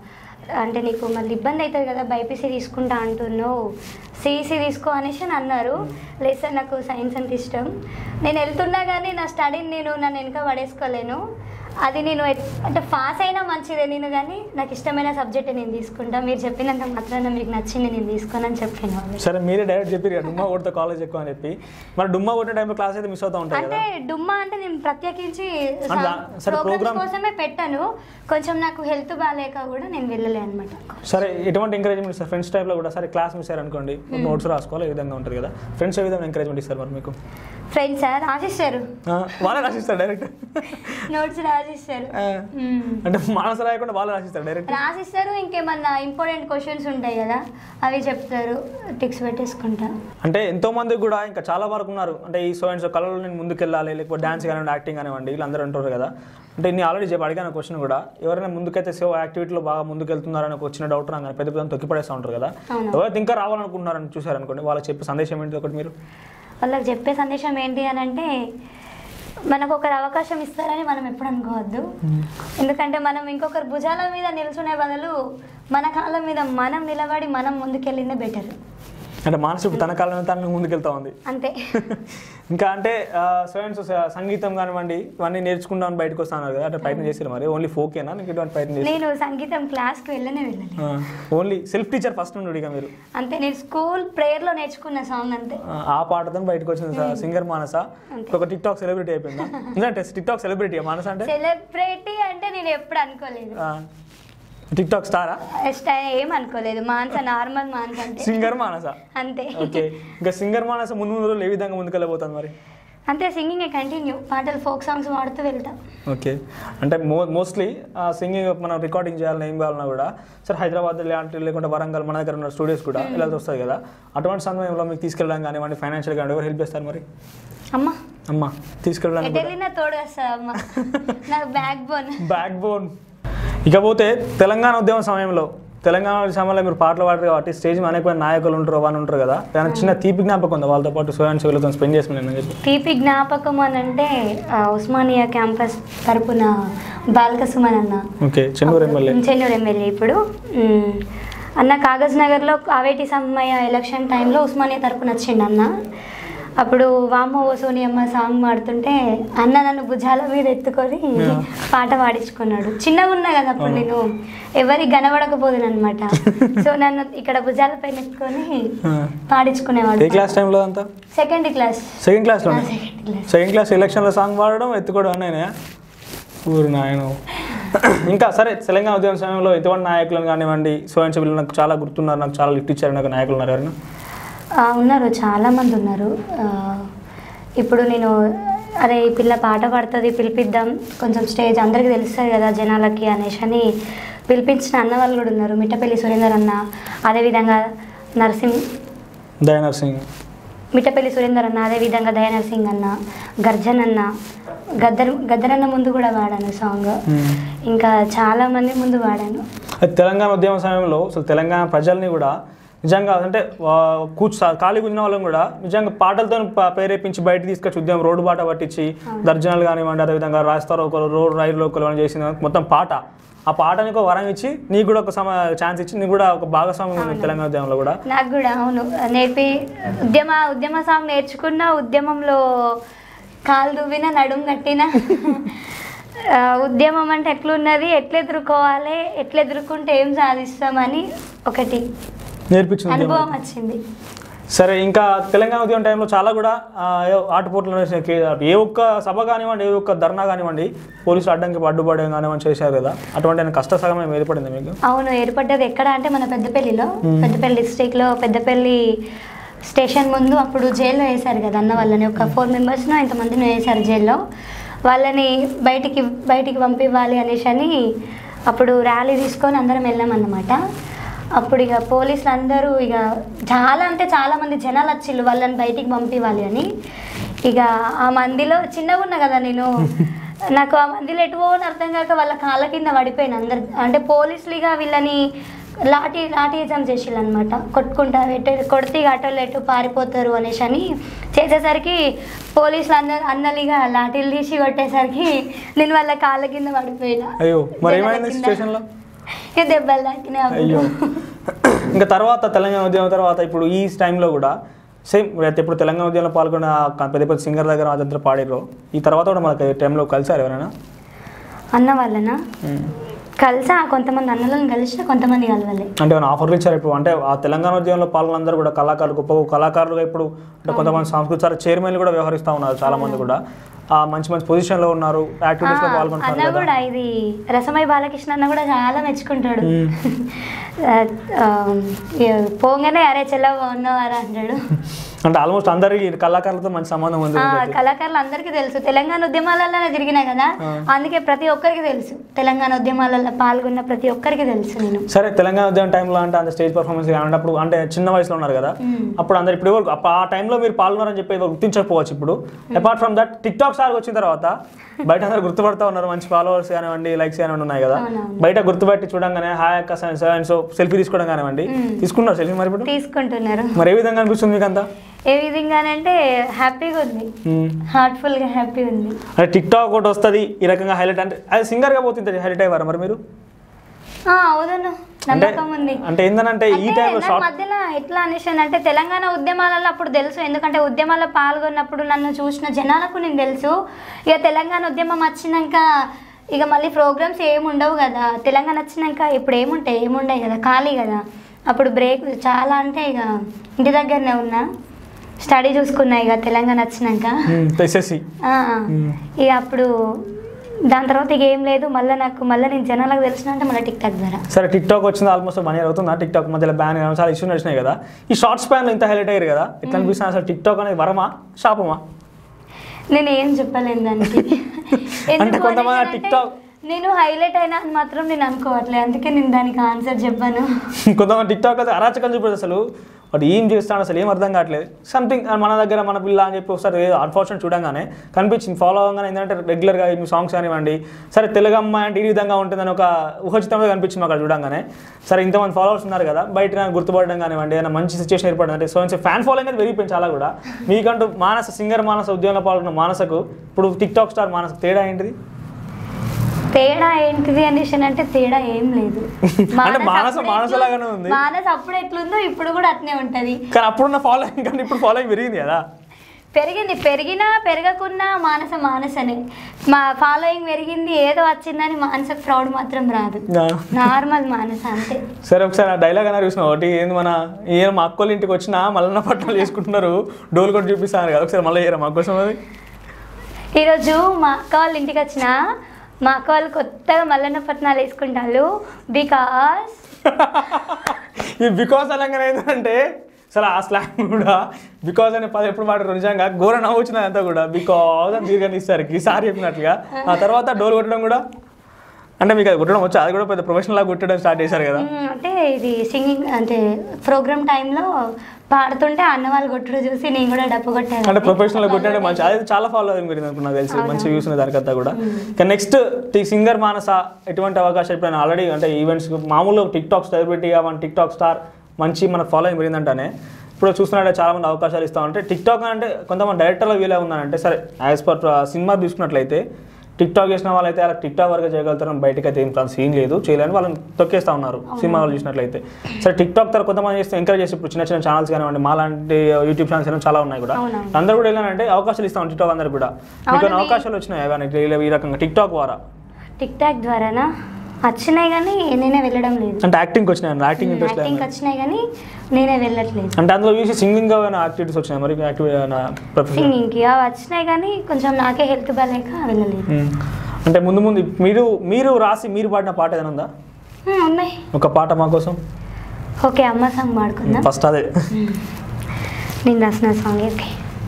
అంటే నీకు మళ్ళీ ఇబ్బంది అవుతుంది కదా, బైపీసీ తీసుకుంటా అంటున్నావు, సిఈసీ తీసుకో అనేసి అని అన్నారు. లేదు సార్ నాకు సైన్స్ అంటే ఇష్టం, నేను వెళ్తున్నా కానీ నా స్టడీని నేను నన్ను వెనుక పడేసుకోలేను, అది నేను అంటే పాస్ అయినా మంచిదే నేను, కానీ నాకు ఇష్టమైన సబ్జెక్ట్ నేను తీసుకుంటా, మీరు చెప్పినంత మాత్రాన మీకు నచ్చింది నేను తీసుకోనని చెప్పాను. సరే మీరే డైరెక్ట్ చెప్పి డుమ్మా కొడితే కాలేజ్ ఎక్కువ అని చెప్పి, మరి డుమ్మా కొట్టే టైంలో క్లాస్ అయితే మిస్ అవుతా ఉంటాయి. అంటే డుమ్మా అంటే నేను ప్రత్యేకించి ప్రోగ్రామ్ కోసమే పెట్టాను, కొంచెం నాకు హెల్త్ బాగాలేక కూడా నేను వెళ్ళలే అనమాట. సరే ఎటువంటి ఎంకరేజ్మెంట్ సార్ ఫ్రెండ్స్ టైప్లో కూడా? సరే క్లాస్ మిస్ అయ్యారు అనుకోండి, నోట్స్ రాసుకోవాలి, ఈ విధంగా ఉంటుంది కదా. ఫ్రెండ్స్ ఏ విధంగా ఎంకరేజ్మెంట్ ఇస్తారు మరి మీకు? ఫ్రెండ్స్ రాసిస్తారు, వాళ్ళే రాసిస్తారు డైరెక్ట్ నోట్స్ రాసిస్తారు. అంటే మానస రాయకుండా వాళ్ళే రాసిస్తారు డైరెక్ట్ రాసిస్తారు. ఇంకేమన్నా ఇంపార్టెంట్ క్వశ్చన్స్ ఉంటాయి కదా అవి చెప్తారు, టిక్స్ పెట్టేసుకుంటా. అంటే ఎంతో మంది కూడా ఇంకా చాలా వరకు ఉన్నారు అంటే ఈ సో అండ్ సో కళలో నేను ముందుకు వెళ్ళాలి, లేకపోతే డాన్స్ కానివ్వండి, యాక్టింగ్ కానివ్వండి, వీళ్ళందరూ అంటారు కదా. అంటే నేను ఆల్రెడీ చెప్పి అడిగిన క్వశ్చన్ కూడా, ఎవరైనా ముందుకైతే సో యాక్టివిటీలో బాగా ముందుకు వెళ్తున్నారని ఒక వచ్చిన డౌట్ రాగానే పెద్ద పెద్ద తొక్కి పడేస్తూ ఉంటారు కదా. ఎవరైతే ఇంకా రావాలనుకుంటున్నారని చూసారనుకోండి, వాళ్ళకి చెప్పే సందేశం ఏంటి ఒకటి మీరు? వాళ్ళకి చెప్పే సందేశం ఏంటి అని అంటే, మనకు ఒకరు అవకాశం ఇస్తారని మనం ఎప్పుడు అనుకోవద్దు. ఎందుకంటే మనం ఇంకొకరు భుజాల మీద నిల్చునే బదులు మన కాళ్ళ మీద మనం నిలబడి మనం ముందుకెళ్ళిందే బెటర్. అంటే మానసిక తన కాలం తన ముందుకెళ్తా ఉంది అంతే. ఇంకా అంటే స్వయం సంగీతం కానివ్వండి ఇవన్నీ నేర్చుకుందామని బయటకు వస్తాను కదా, అంటే ప్రయత్నం చేసారు మరి? ఓన్లీ ఫోకేనా నీకు ఇటువంటి ప్రయత్నం చేసి? నేను సంగీతం క్లాస్కి వెళ్ళనే వెళ్ళాను, ఓన్లీ సెల్ఫ్ టీచర్ ఫస్ట్ నుండి ఇక మీరు? అంతే, నేను స్కూల్ ప్రేయర్లో నేర్చుకున్న సాంగ్ అంతే. ఆ పాటతో బయటకు వచ్చిన సింగర్ మానస ఒక టిక్ టాక్ సెలబ్రిటీ అయిపోయిందా? అంటే టిక్ టాక్ సెలబ్రిటీ మానస అంటే? సెలబ్రిటీ అంటే నేను ఎప్పుడు అనుకోలేదు. టిక్ టాక్ స్టారా? ఏం అనుకోలేదు, మానస నార్మల్ మానస అంటే సింగర్ మానస అంతే. ఓకే, ఇంకా సింగర్ మానస ముందు ముందు రోజులు ఏ విధంగా ముందుకెళ్ళబోతుంది మరి? అంతే, సింగింగ్ కంటిన్యూ, పాటలు ఫోక్ సాంగ్స్ పాడుతూ వెళ్తాం. ఓకే, అంటే మో మోస్ట్లీ సింగింగ్ మనం రికార్డింగ్ చేయాలని ఏం కావాలన్నా కూడా సార్ హైదరాబాద్ లాంటి లేకుంటే వరంగల్ మన దగ్గర ఉన్న స్టూడియోస్ కూడా వెళ్ళాల్సి వస్తుంది కదా, అటువంటి సమయంలో మీకు తీసుకెళ్ళడం కానివ్వండి, ఫైనాన్షియల్ కానీ ఎవరు హెల్ప్ చేస్తారు మరి? అమ్మ అమ్మ తీసుకెళ్ళడానికి వెళ్ళిన తోడు వస్తుంది అమ్మ, నాకు బ్యాక్ బోన్ బ్యాక్ బోన్. ఇకపోతే తెలంగాణ ఉద్యమం సమయంలో తెలంగాణ సమయంలో మీరు పాటలు పాడతారు కాబట్టి స్టేజ్ మీద అనేక నాయకులు ఉంటారు, వాళ్ళు ఉంటారు కదా, ఏమైనా చిన్న తీపి జ్ఞాపకం ఉందా వాళ్ళతో పాటు సో అండ్ సో వీళ్ళతో స్పెండ్ చేసుకుని? తీపి జ్ఞాపకం అని అంటే ఉస్మానియా క్యాంపస్ తరపున బాల్క సుమన్ అన్న, okay, Chennur MLA Chennur MLA ఇప్పుడు అన్న కాగజ్ నగర్లో కావేటి సమ్మయ్య ఎలక్షన్ టైంలో ఉస్మానియా తరపున వచ్చిండు అన్న. అప్పుడు వామో ఓ సోనియమ్మ సాంగ్ పాడుతుంటే అన్న నన్ను భుజాల మీద ఎత్తుకొని పాట పాడించుకున్నాడు. చిన్నగా ఉన్నా కదా అప్పుడు, నేను ఎవరికి కనబడకపోదును అనమాట. సో నన్ను ఇక్కడ భుజాల పైన ఎత్తుకొని పాడించుకునేవాడు. సెకండ్ క్లాస్ సెకండ్ క్లాస్ లో సెకండ్ క్లాస్ ఎలక్షన్ లో సాంగ్ పాడడం ఎత్తుకోవడం అన్నాయన ఊరు నాయన. ఇంకా సరే తెలంగాణ ఉద్యమ సమయంలో ఎటువంటి నాయకులను కానివ్వండి, సో అండ్ సో వీళ్ళు నాకు చాలా గుర్తున్నారు, నాకు చాలా లిఫ్ట్ ఇచ్చారు నాకు నాయకులు ఉన్నారు ఎవరైనా? ఉన్నారు, చాలామంది ఉన్నారు. ఇప్పుడు నేను అరే ఈ పిల్ల పాట పాడుతుంది పిలిపిద్దాం, కొంచెం స్టేజ్ అందరికీ తెలుస్తుంది కదా జనాలకి అనేసి అని పిలిపించిన అన్న వాళ్ళు కూడా ఉన్నారు. మిట్టపల్లి సురేందర్ అన్న, అదేవిధంగా నర్సింగ్ దయ నర్సింగ్ మిట్టపల్లి సురేందర్ అన్న, అదేవిధంగా దయ నర్సింగ్ అన్న, గర్జన్ అన్న, గద్దర్ గద్దరన్న ముందు కూడా పాడాను సాంగ్, ఇంకా చాలామంది ముందు పాడాను. తెలంగాణ ఉద్యమ సమయంలో అసలు తెలంగాణ ప్రజల్ని కూడా నిజంగా అంటే కూర్చు ఖాళీ కూర్చున్న వాళ్ళని కూడా నిజంగా పాటలతో ప్రేరేపించి బయట తీసుకొచ్చి ఉద్యమం రోడ్డు బాట పట్టించి దర్జనాలు కానివ్వండి, అదేవిధంగా రాస్తారు ఒక రోడ్ రైలు లోకల్ అని చేసిన మొత్తం పాట, ఆ పాటనికి ఒక వరం ఇచ్చి నీకు కూడా ఒక సమ ఛాన్స్ ఇచ్చి నీకు కూడా ఒక భాగస్వామ్యం ఉంది తెలంగాణ ఉద్యమంలో కూడా. నాకు కూడా అవును నేర్పి ఉద్యమ ఉద్యమ సాంగ్ నేర్చుకున్న, ఉద్యమంలో కాలు దువ్విన నడుము కట్టిన, ఉద్యమం అంటే ఎట్లున్నది, ఎట్లా ఎదుర్కోవాలి, ఎట్లా ఎదుర్కొంటే ఏం సాధిస్తామని ఒకటి నేర్పించింది, అనుభవం వచ్చింది. సరే, ఇంకా తెలంగాణ ఉద్యమం టైంలో చాలా కూడా ఆటుపోట్లు ఏ ఒక్క సభ కానివ్వండి, ఏ ఒక్క ధర్నా కానివ్వండి పోలీసులు అడ్డంకి అడ్డుపడే కానివ్వండి చేశారు కదా, అటువంటి కష్ట సగం ఏర్పడింది మీకు? అవును, ఏర్పడ్డది. ఎక్కడ అంటే మన పెద్దపల్లిలో, పెద్దపల్లి డిస్ట్రిక్ట్లో పెద్దపల్లి స్టేషన్ ముందు అప్పుడు జైల్లో వేశారు కదా అన్న వాళ్ళని, ఒక ఫోర్ మెంబర్స్ను ఇంతమందిని వేశారు జైల్లో. వాళ్ళని బయటికి బయటికి పంపివ్వాలి అనేసి అని అప్పుడు ర్యాలీ తీసుకొని అందరం వెళ్ళామన్నమాట. అప్పుడు ఇక పోలీసులు అందరూ ఇక చాలా అంటే చాలామంది జనాలు వచ్చిళ్ళు వాళ్ళని బయటికి పంపివ్వాలి అని. ఇక ఆ మందిలో చిన్నగా ఉన్నా కదా నేను, నాకు ఆ మందిలో ఎటు పోని అర్థం కాక వాళ్ళ కాళ్ళ కింద పడిపోయిన అందరు. అంటే పోలీసులు ఇక వీళ్ళని లాఠీ లాఠీజం చేసిళ్ళు అనమాట, కొట్టుకుంటా ఎటు కొడితే ఆటోలు ఎటు పారిపోతారు అనేసి అని చేసేసరికి పోలీసులు అందరు అన్నలుగా లాఠీలు తీసి కొట్టేసరికి నేను వాళ్ళ కాళ్ళ కింద పడిపోయినా. ఇక దెబ్బలు తాకినా. ఇంకా తర్వాత తెలంగాణ ఉద్యమం తర్వాత ఇప్పుడు ఈ టైంలో కూడా సేమ్ ఇప్పుడు తెలంగాణ ఉద్యమంలో పాల్గొన్న పెద్ద పెద్ద సింగర్ దగ్గర అదంతా పాడిర్రు, ఈ తర్వాత కూడా మనకి టైంలో కలిసారు ఎవరైనా అన్న వాళ్ళనా? కలిసా, కొంతమంది అన్నలను కలిసి కొంతమంది కలవాలి. అంటే ఏమైనా ఆఫర్లు ఇచ్చారు ఇప్పుడు? అంటే ఆ తెలంగాణ ఉద్యమంలో పాల్గొనందరూ కూడా కళాకారులు, గొప్ప కళాకారులుగా ఇప్పుడు అంటే కొంతమంది సాంస్కృతిక చైర్మన్లు కూడా వ్యవహరిస్తూ ఉన్నారు, చాలా మంది కూడా మంచి మంచి పొజిషన్లో ఉన్నారు, యాక్టివిటీస్లో పాల్గొంటున్నారు. అన్న కూడా ఇది రసమై బాలకృష్ణ అన్న కూడా చాలా మెచ్చుకుంటాడు. పోగానే అరే చెల్ల ఉన్నవారా అంటాడు. అంటే ఆల్మోస్ట్ అందరికి కళాకారులతో మంచి సంబంధం ఉంది. కళాకారులు అందరికీ తెలుసు, తెలంగాణ ఉద్యమాలలోనే తిరిగినాయి కదా, అందుకే ప్రతి ఒక్కరికి తెలుసు, తెలంగాణ ఉద్యమాలలో పాల్గొన్న ప్రతి ఒక్కరికి తెలుసు నేను. సరే, తెలంగాణ ఉద్యమం టైంలో అంటే అంత స్టేజ్ పర్ఫార్మెన్స్ కానీ అప్పుడు అంటే చిన్న వయసులో ఉన్నారు కదా, అప్పుడు అందరు ఇప్పుడు వరకు ఆ టైంలో మీరు పాల్గొన్నారని చెప్పి గుర్తించకపోవచ్చు. ఇప్పుడు apart from that TikTok star వచ్చిన తర్వాత బయట అందరు గుర్తుపడతా ఉన్నారు, మంచి ఫాలోవర్స్ కానివ్వండి, లైక్స్ కానివ్వండి ఉన్నాయి కదా, బయట గుర్తుపెట్టి చూడంగానే హాయ్ అక్క అండ్ సో సెల్ఫీ తీసుకోవడం కానివ్వండి, తీసుకున్నారు సెల్ఫీ మరి ఇప్పుడు తీసుకుంటున్నారు. మరి ఏ విధంగా అనిపిస్తుంది మీకు అంతా? ఏ విధంగానంటే హ్యాపీగా ఉంది, హార్ట్ఫుల్ గా హ్యాపీ ఉంది. అంటే టిక్ టాక్ ఒకటి వస్తుంది ఈ రకంగా హైలైట్, అంటే అది సింగర్ గా పోతుంది హైలైట్ అయ్యారు మరి మీరు? అవును, నమ్మకం ఉంది. అంటే ఏంటంటే ఈ టైంలో మధ్యలో ఎట్లా అనేసి అంటే తెలంగాణ ఉద్యమాలలో అప్పుడు తెలుసు, ఎందుకంటే ఉద్యమాల్లో పాల్గొన్నప్పుడు నన్ను చూసిన జనాలకు నేను తెలుసు. ఇక తెలంగాణ ఉద్యమం వచ్చినాక ఇక మళ్ళీ ప్రోగ్రామ్స్ ఏమి ఉండవు కదా, తెలంగాణ వచ్చినాక ఇప్పుడు ఏముంటాయి, ఏముండవు కదా, ఖాళీ కదా. అప్పుడు బ్రేక్ చాలా అంటే ఇక ఇంటి దగ్గరనే ఉన్నా, స్టడీ చూసుకున్నా ఇక తెలంగాణ వచ్చినాక. ఇక అప్పుడు దాని తర్వాత ఇక ఏం లేదు, మళ్ళీ నాకు మళ్ళీ నేను జనాలకు తెలిసిన అంటే మళ్ళీ టిక్ టాక్ ద్వారా. సరే, టిక్ టాక్ వచ్చింది ఆల్మోస్ట్ వన్ ఇయర్ అవుతుంది, టిక్ టాక్ మధ్యలో బ్యాన్ చాలా ఇష్యూ నడిచినాయి కదా, ఈ షార్ట్స్ ప్యాన్ ఇంత హైలైట్ అయ్యారు కదా, ఎట్లా అనిపిస్తుంది అసలు? టిక్ టాక్ అనేది వరమా శాపమా? నేను ఏం చెప్పలేను దానికి. అంటే కొంతమంది టిక్ టాక్ నేను హైలైట్ అయినా అని మాత్రం నేను అనుకోవట్లేదు, అందుకే నేను దానికి ఆన్సర్ చెప్పాను. కొంతమంది టిక్ టాక్ అయితే అరాచకం చూపేది, అసలు వాడు ఏం చేస్తాడు అసలు ఏం అర్థం కావట్లేదు, సంథింగ్ మన దగ్గర మన పిల్ల అని చెప్పి ఒకసారి అన్ఫార్చునేట్ చూడంగానే కనిపించింది, ఫాలో అవ్వగానే ఏంటంటే రెగ్యులర్గా మీ సాంగ్స్ కానివ్వండి, సరే తెలుగు అమ్మాయి అంటే ఈ విధంగా ఉంటుందని ఒక ఊహచితంగా కనిపించింది అక్కడ చూడంగానే. సరే, ఇంతమంది ఫాలోవర్స్ ఉన్నారు కదా, బయట గుర్తుపడడం కానివ్వండి, ఏదైనా మంచి సిచ్యువేషన్ ఏర్పడింది అంటే సో ఫ్యాన్ ఫాలోయింగ్ అనేది పెరిగిపోయింది చాలా కూడా. మీకంటూ మానస సింగర్ మానస ఉద్యోగంలో పాల్గొన్న మానసకు ఇప్పుడు టిక్ టాక్ స్టార్ మానస తేడా ఏంటిది? తేడా ఏంటిది అనేసి అంటే తేడా ఏం లేదు, మానస మానసలాగానే ఉంది. మానస అప్పుడు ఎట్లుందో ఇప్పుడు కూడా అట్నే ఉంటది, కానీ అప్పుడున్న ఫాలోయింగ్ కానీ ఇప్పుడు ఫాలోయింగ్ పెరిగింది కదా. పెరిగింది, పెరిగినా పెరగకున్నా మానస మానసనే. మా ఫాలోయింగ్ పెరిగింది ఏదో వచ్చిందని మానసకు ప్రౌడ్ మాత్రం రాదు, నార్మల్ మానస అంతే. సరే, ఒకసారి ఆ డైలాగ్ అన్నారు చూసిన ఒకటి, ఏంది మన ఈయన మా అక్కోళ్ళ ఇంటికి వచ్చినా మల్లన్న పట్టాలు చేసుకుంటున్నారు, డోలు కొట్టి చూపిస్తాను కదా, ఒకసారి మళ్ళీ మా కోసం అది. ఈరోజు మా అక్క వాళ్ళ ఇంటికి వచ్చిన మా అక్క వాళ్ళు కొత్తగా మల్లన్న పట్నాలు వేసుకుంటారు, బికాస్ ఈ బికాస్ అనగానే ఏంటంటే అసలు ఆ స్లాంగ్ కూడా బికాస్ అనే పదం ఎప్పుడు మాట నిజంగా ఘోర నవ్వు వచ్చినది అంతా కూడా బికాస్ అని దీర్ఘాన్ని ఇస్తారు ఈసారి చెప్పినట్లుగా. ఆ తర్వాత డోర్ కొట్టడం కూడా అంటే మీకు అది కొట్టడం వచ్చా? అది కూడా పెద్ద ప్రొఫెషనల్ లా కొట్టడం స్టార్ట్ చేశారు కదా. అంటే ఇది సింగింగ్ అంటే ప్రోగ్రామ్ టైంలో పాడుతుంటే అన్న వాళ్ళు కొట్టడం చూసి నేను కూడా డప్పు కొట్టాను. అంటే ప్రొఫెషనల్ కొట్టడం మంచి, అది చాలా ఫాలో అయింది మీరు నాకు తెలిసి, మంచి వ్యూస్ ఉన్నాయి దానికంతా కూడా. ఇక నెక్స్ట్ సింగర్ మానస ఎటువంటి అవకాశం ఎప్పుడైనా ఆల్రెడీ అంటే ఈవెంట్స్ మామూలుగా టిక్ టాక్ సెలబ్రిటీగా మన టిక్ టాక్ స్టార్ మంచి మనకు ఫాలోయింగ్ పెరిగిందంటేనే ఇప్పుడు చూస్తున్నట్టే చాలామంది అవకాశాలు ఇస్తా ఉంటే టిక్టాక్ అంటే కొంతమంది డైరెక్టర్ల వీలే ఉందంటే సరే యాజ్ పర్ సినిమా తీసుకున్నట్లయితే టిక్టాక్ చేసిన వాళ్ళైతే అలా టిక్టాక్ వరకు చేయగలుగుతారు, బయటకి అయితే ఏం సీన్ లేదు చేయలేని వాళ్ళని తొక్కేస్తూ ఉన్నారు సినిమా వాళ్ళు చూసినట్లయితే. సరే టిక్టాక్ తర్వాత కొంతమంది చేస్తే ఎంకరేజ్ చేసి ఇప్పుడు చిన్న చిన్న ఛానల్స్ కానివ్వండి మా లాంటి యూట్యూబ్ ఛానల్స్ ఏమైనా చాలా ఉన్నాయి కూడా అందరూ కూడా వెళ్ళానంటే అవకాశాలు ఇస్తాం టిక్టాక్ అందరు కూడా. మీకు అవకాశాలు వచ్చినాయి ఈ రకంగా టిక్టాక్ ద్వారా? టిక్టాక్ ద్వారానా వచ్చినాయి కానీ నేనే వెళ్ళడం లేదు. అంటే యాక్టింగ్ వచ్చినాయి, యాక్టింగ్ ఇంట్రెస్ట్ యాక్టింగ్ వచ్చినాయి కానీ నేనే వెళ్ళట్లేదు. అంటే అందులో చూసి సింగింగ్ యాక్టివిటీస్ వచ్చినాయి మరి సింగింగ్కి అవి వచ్చినాయి కానీ కొంచెం నాకే హెల్త్ బాగాలేక వెళ్ళలేదు. అంటే ముందు ముందు మీరు మీరు రాసి మీరు పాడిన పాట ఏదైనా ఉందా? ఉన్నాయి. ఒక పాట మా కోసం. ఓకే అమ్మ సాంగ్ పాడుకుందాం ఫస్ట్. అదే నేను రాసిన సాంగ్. ఓకే.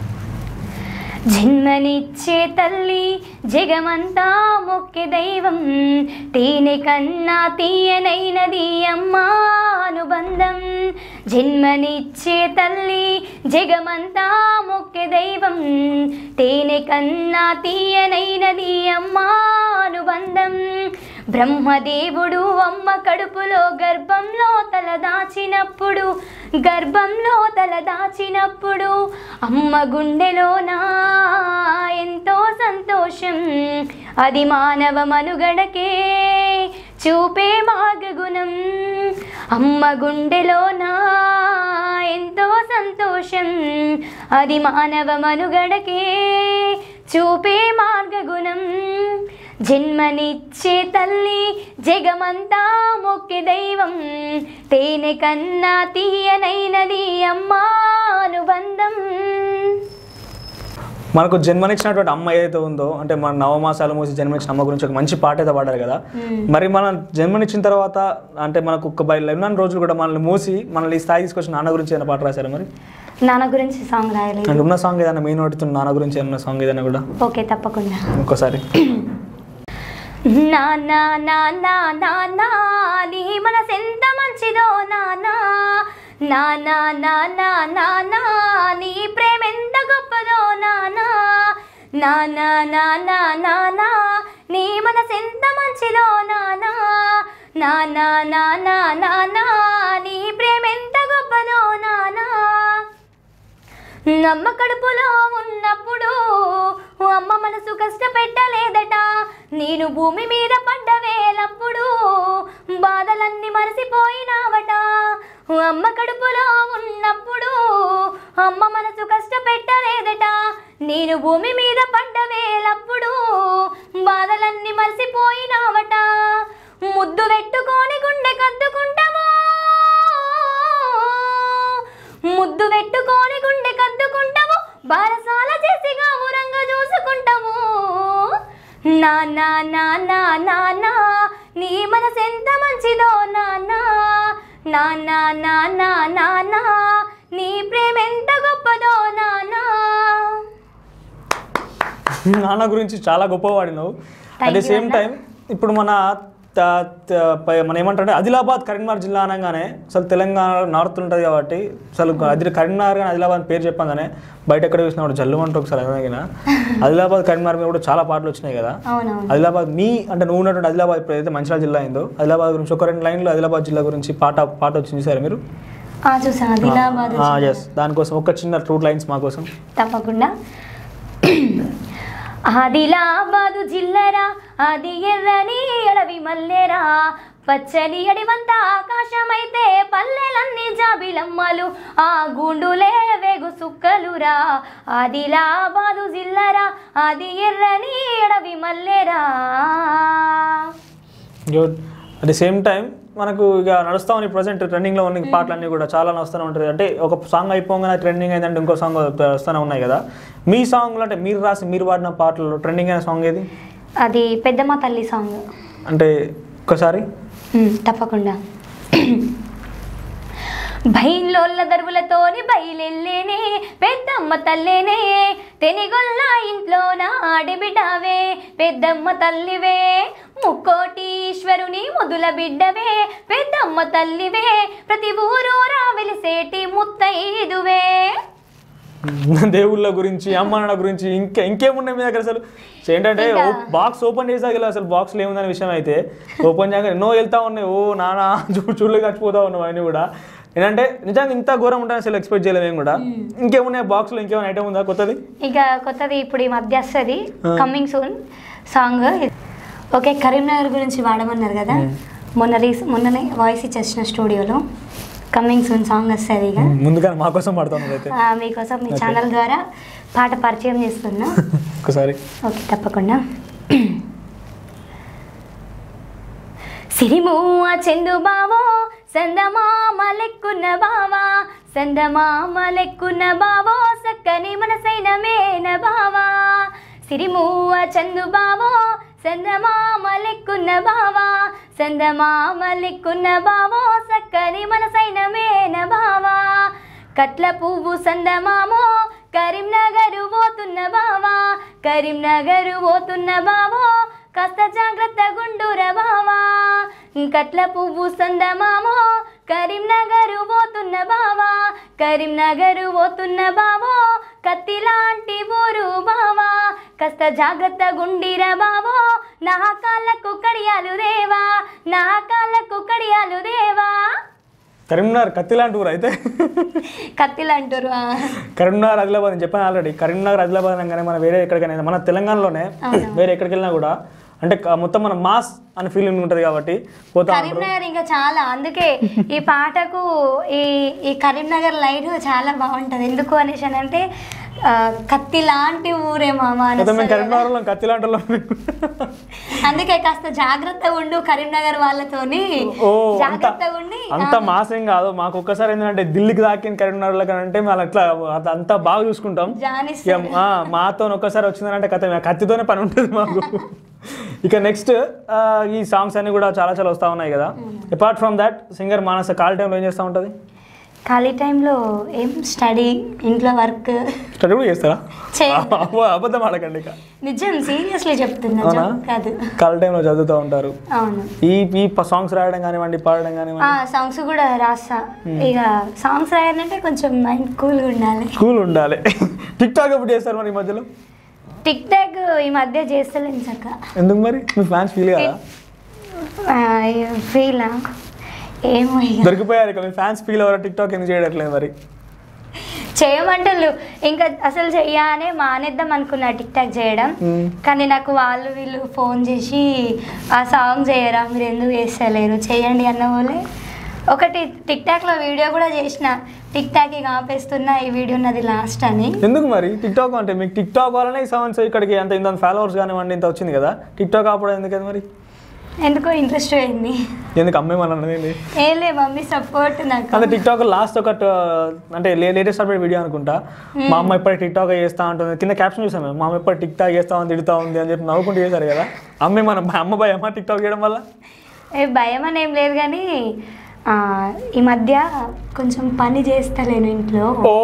జన్మనిచ్చే తల్లి జగమంతా మొక్కే దైవం, తేనె కన్నా తీయనైనది అమ్మా అనుబంధం. జన్మనిచ్చే తల్లి జగమంతా మొక్కే దైవం, తేనె కన్నా తీయనైనది అమ్మా అనుబంధం. బ్రహ్మదేవుడు అమ్మ కడుపులో గర్భంలో తల దాచినప్పుడు గర్భంలో తల దాచినప్పుడు అమ్మ గుండెలోనా ఎంతో సంతోషం, అది మానవ మనుగడకే చూపే మార్గగుణం. అమ్మ గుండెలోనా ఎంతో సంతోషం, అది మానవ మనుగడకే చూపే మార్గగుణం. జన్మనిచ్చే తల్లి జగమంతా మొక్కే దైవం, తేనె కన్నా తీయనైనది అమ్మా అనుబంధం. మనకు జన్మనిచ్చినటువంటి అమ్మ ఏదైతే ఉందో అంటే మన నవమాసాలు మూసి జన్మనిచ్చిన అమ్మ గురించి ఒక మంచి పాట అయితే పాడారు కదా. మరి మనం జన్మనిచ్చిన తర్వాత అంటే మనకు ఒక బయలు ఎన్నో రోజులు కూడా మనల్ని మూసి మనల్ని ఈ స్థాయి తీసుకొచ్చిన నాన్న గురించి ఏదైనా పాట రాశారా? మరి నాన్న గురించి సాంగ్ రాయలేదు. అంటే ఉన్న సాంగ్ ఏదైనా మెయిన్ నోటితో నాన్న గురించి ఏమన్నా సాంగ్ ఏదైనా కూడా? ఓకే తప్పకుండా. ఇంకోసారి. నానా నానా నానా నీ మనసెంత మంచిదో నానా, నానా నానా నానా నీ ప్రేమ ఎంత గొప్పదో నానా, నానా నానా నానా నీ మనసెంత మంచిదో నానా, నానా నానా నానా నీ ప్రేమ ఎంత గొప్పదో నానా. అమ్మ కడుపులో ఉన్నప్పుడు అమ్మ మనసు కష్టపెట్టలేదట, నేను భూమి మీద పడ్డ వేలప్పుడు బాధలన్నీ మరసిపోయినావట. అమ్మ కడుపులో ఉన్నప్పుడు అమ్మ మనసు కష్టపెట్టలేదట, నేను భూమి మీద పడ్డ వేలప్పుడు బాధలన్నీ మరసిపోయినావట. ముద్దు పెట్టుకొని గుండె కద్దుకుంటాము, ముద్దు పెట్టుకొని గుండె కద్దుకుంటాము, బారసాల చేసి గౌరంగా చూసుకుంటాము. నానా నానా నానా నీ మనసెంత మంచిదో నానా, నానా నానా నానా నీ ప్రేమ ఎంత గొప్పదో నానా. నాన్న గురించి చాలా గొప్పవాడినావు. అట్ ది సేమ్ టైం ఇప్పుడు మన మన ఏమంటారంటే ఆదిలాబాద్ కరీంనగర్ జిల్లా అనగానే అసలు తెలంగాణ నార్త్ ఉంటుంది కాబట్టి అసలు అది కరీంనగర్ కానీ ఆదిలాబాద్ పేరు చెప్పగానే బయట ఎక్కడ చూసినా కూడా జల్లు అంటారు ఒకసారి అదగిన. ఆదిలాబాద్ కరీంనగర్ మీద కూడా చాలా పాటలు వచ్చినాయి కదా. ఆదిలాబాద్ మీ అంటే నువ్వు ఉన్నటువంటి ఆదిలాబాద్ ఇప్పుడు ఏదైతే మంచిర్యాల జిల్లా అయిందో ఆదిలాబాద్ గురించి ఒక రెండు లైన్లు ఆదిలాబాద్ జిల్లా గురించి పాట పాట వచ్చింది సార్ మీరు? దానికోసం ఒక చిన్న టూ లైన్స్ మా కోసం. తప్పకుండా. ఆదిలాబాదు జిల్లరా అది ఎర్రని అడవి మల్లెరా, పచ్చని అడివంత ఆకాశమైతే పల్లెలన్నీ జాబిలమ్మలు, ఆ గుండులే వేగు సుక్కలురా. ఆదిలాబాదు జిల్లరా అది ఎర్రని అడవి మల్లెరా. Good. At the same time మనకు ఇక నడుస్తూ ఉన్నాయి ప్రజెంట్ ట్రెండింగ్లో ఉన్న పాటలన్నీ కూడా చాలా నడుస్తూనే ఉంటుంది. అంటే ఒక సాంగ్ అయిపోగానే ట్రెండింగ్ అయిందంటే ఇంకో సాంగ్ వస్తూనే ఉన్నాయి కదా. మీ సాంగ్లో అంటే మీరు రాసి మీరు పాడిన పాటలలో ట్రెండింగ్ అయిన సాంగ్ ఏది? అది పెద్దమ్మ తల్లి సాంగ్. అంటే ఒకసారి. తప్పకుండా. బయలోళ్ళ దరువులతోని బయలెళ్ళేనే పెద్దమ్మ తల్లేనే, తెనిగొల్ల ఇంట్లోన ఆడబిడ్డవే పెద్దమ్మ తల్లివే, ముక్కోటీశ్వరుని ముదుల బిడ్డవే పెద్దమ్మ తల్లివే, ప్రతి ఊరూరా వెలిసేటి ముత్తైదువే. దేవుళ్ళ గురించి అమ్మ నాన్న గురించి ఇంకా ఇంకేమున్నాయి మీ దగ్గర అసలు? ఏంటంటే బాక్స్ ఓపెన్ చేసాక అసలు బాక్స్లో ఏముందనే విషయం అయితే ఓపెన్ చేయగా ఎన్నో వెళ్తా ఉన్నాయి. ఓ నాన్న చూ చూడలేక చచ్చిపోతా ఉన్నావు అవన్నీ కూడా. ఏంటంటే నిజంగా ఇంత ఘోరం ఉంటాను అసలు ఎక్స్పెక్ట్ చేయలేము మేము కూడా. ఇంకేమున్నాయి బాక్స్లో, ఇంకేమైనా ఐటమ్ ఉందా కొత్తది? ఇక కొత్తది ఇప్పుడు ఈ మధ్య వస్తుంది, coming soon song. Okay, Karimnagar గురించి వాడమన్నారు కదా, మొన్న రీస్ మొన్ననే వాయిస్ ఇచ్చేసిన స్టూడియోలో. కమింగ్ సూన్ సాంగ్ వస్తుంది ఇక ముందుగా మా కోసం పాడుతాను అయితే మీకోసం మీ ఛానల్ ద్వారా పాట పరిచయం చేస్తున్నా ఒకసారి. ఓకే తప్పకుండా. సిరిమూవ చందు బావో సందమామ లెక్కున్న బావా, సందమామ లెక్కున్న బావో సక్కని మనసైన మేన బావా. సిరిమూవ చందు బావో సందమామ లెక్కున్న బావా, సందమామ లెక్కున్న బావో సక్కని మనసైన మేన బావా. కట్ల పువ్వు సందమామో కరీంనగర్ పోతున్న బావా, కరీంనగర్ పోతున్న బావో కాస్త జాగ్రత్త గుండుర బావా. కట్ల పువ్వు సందమామో కరీంనగర్ పోతున్న బావా, కరీంనగర్ పోతున్న బావో కత్తి లాంటి ఊరు బావా, కాస్త జాగ్రత్త గుండిర బావో. నా కాళ్ళకు కడియాలు దేవా, నా కాళ్ళకు కడియాలు దేవా. కరీంనగర్ కత్తి లాంటి ఊరు అయితే కత్తి లాంటారు. కరీంనగర్ ఆదిలాబాద్ నేను చెప్పాను ఆల్రెడీ. కరీంనగర్ ఆదిలాబాద్ అనగానే మన వేరే ఎక్కడికైనా మన తెలంగాణలోనే వేరే ఎక్కడికి వెళ్ళినా కూడా అంటే మొత్తం మన మాస్ అనే ఫీలింగ్ ఉంటుంది కాబట్టి పోతా. కరీంనగర్ ఇంకా చాలా, అందుకే ఈ పాటకు ఈ ఈ కరీంనగర్ లైన్ చాలా బాగుంటది. ఎందుకు అనేసి అంటే కత్తి లాంటి ఊరే మామా, కరీంనగర్ కత్తి లాంటి అందుకే కాస్త జాగ్రత్తగా ఉండు కరీంనగర్ వాళ్ళతోని. జాగ్రత్తగా ఉండి అంత మాసం కాదు మాకు. ఒక్కసారి ఏంటంటే ఢిల్లీకి దాకిన కరీంనగర్ లో అంటే మనం అట్లా అంతా బాగా చూసుకుంటాం. మాతో ఒక్కసారి వచ్చిందంటే కథ కత్తితోనే పని ఉంటుంది మాకు. ఇక నెక్స్ట్ ఈ సాంగ్స్ అన్ని కూడా చాలా చాలా వస్తూ ఉన్నాయి కదా. Apart from that singer Manasa ఖాళీ టైంలో ఏం చేస్తూ ఉంటుంది? ఖాళీ టైంలో ఏం స్టడీ, ఇంట్లో వర్క్. స్టడీ కూడా చేస్తారా? అబద్ధం ఆడకండి. ఇక నిజం సీరియస్లీ చెప్తున్నా కాదు. ఖాళీ టైంలో చదువుతూ ఉంటారు. అవును. ఈ ఈ సాంగ్స్ రాయడం కానివ్వండి, పాడడం కానివ్వండి. సాంగ్స్ కూడా రాస్తా. ఇక సాంగ్స్ రాయాలంటే కొంచెం మైండ్ కూల్గా ఉండాలి. కూల్ ఉండాలి. టిక్ టాక్ ఎప్పుడు చేస్తారు మరి ఈ మధ్యలో? టిక్ టాక్ ఈ మధ్య చేస్తలేను చక్క. ఎందుకు మరి? మీ ఫ్యాన్స్ ఫీల్ కదా? ఫీలా ఏమో దొరికిపోయారు ఇక మీ ఫ్యాన్స్ ఫీల్ అవ్వరా? టిక్ టాక్ ఎందుకు చేయట్లేదు మరి? చేయమంటున్నారు ఇంకా అసలు చెయ్యానే మానేద్దాం అనుకున్నా టిక్ టాక్ చేయడం. కానీ నాకు వాళ్ళు వీళ్ళు ఫోన్ చేసి ఆ సాంగ్ చేయరా, మీరు ఎందుకు చేస్తలేరు, చేయండి అన్న వాళ్ళే. ఒకటి టిక్ టాక్ లో వీడియో కూడా చేసిన, టిక్ టాక్ ఇక ఆపేస్తున్నా, ఈ వీడియో ఉన్నది లాస్ట్ అని. ఎందుకు మరి టిక్ టాక్ అంటే? మీకు టిక్ టాక్ వల్లనే ఈ సాంగ్స్ ఇక్కడికి అంత ఇంత ఫాలోవర్స్ కానివ్వండి ఇంత వచ్చింది కదా. టిక్ టాక్ ఆపడం ఎందుకు మరి? ఎందుకో ఇంట్రెస్ట్ అయింది. ఎందుకు అమ్మాయి మన ఏం లే మమ్మీ సపోర్ట్ నాకు. అంటే టిక్ టాక్ లాస్ట్ ఒక అంటే లేటెస్ట్ అప్డేట్ వీడియో అనుకుంటా, మా అమ్మ ఇప్పటి టిక్ టాక్ చేస్తా ఉంటుంది. కింద క్యాప్షన్ చూసాం మేము, మా అమ్మ ఇప్పటి టిక్ టాక్ చేస్తా ఉంది, తిడుతా ఉంది అని చెప్పి నవ్వుకుంటూ చేశారు కదా. అమ్మాయి మన అమ్మ భయ అమ్మ టిక్ టాక్ చేయడం వల్ల ఏ భయం అని ఏం లేదు, కానీ ఈ మధ్య కొంచెం పని చేస్తలేను ఇంట్లో. ఓ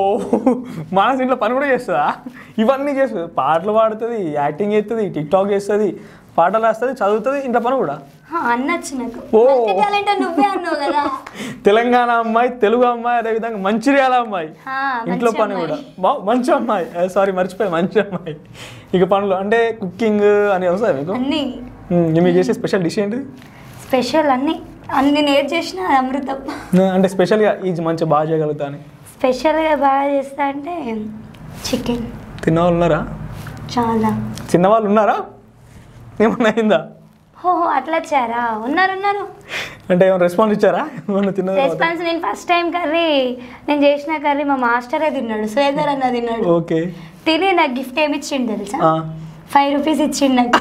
మనసు ఇంట్లో పని కూడా చేస్తుందా? ఇవన్నీ చేస్తుంది, పాటలు పాడుతుంది, యాక్టింగ్ చేస్తుంది, టిక్ టాక్ చేస్తుంది, పాటలు రాస్తుంది, చదువుతుంది, ఇంట్లో పని కూడా. అన్నచ్చు నాకు. నువ్వే అన్నావు కదా. తెలంగాణ అమ్మాయి, తెలుగు అమ్మాయి, అదేవిధంగా మంచిర్యాల అమ్మాయి, ఇంట్లో పని కూడా బా మంచి అమ్మాయి. సారీ మర్చిపోయి, మంచి అమ్మాయి. ఇక పనులు అంటే కుకింగ్ అని వస్తాయి మీకు? అన్ని. మీకు చేసే స్పెషల్ డిష్ ఏంటి? స్పెషల్ అన్ని అన్ని నేర్చు చేసిన అమృతం. అంటే స్పెషల్గా ఇది మంచిగా బాగా చేయగలుగుతా అని? స్పెషల్గా బాగా చేస్తా అంటే చికెన్. తిన్నవాళ్ళు ఉన్నారా? చాలా. చిన్నవాళ్ళు ఉన్నారా? ఏమన్నా అయిందా? ఓహో అట్లా వచ్చారా? ఉన్నారు ఉన్నారు. అంటే ఏమైనా రెస్పాన్స్ ఇచ్చారా? రెస్పాన్స్ నేను ఫస్ట్ టైం కర్రీ నేను చేసిన కర్రీ మా మాస్టరే తిన్నాడు, శ్వేదర్ అన్న తిన్నాడు. ఓకే. తిని నాకు గిఫ్ట్ ఏమి ఇచ్చిండు తెలుసా? ఫైవ్ రూపీస్ ఇచ్చిండు నాకు.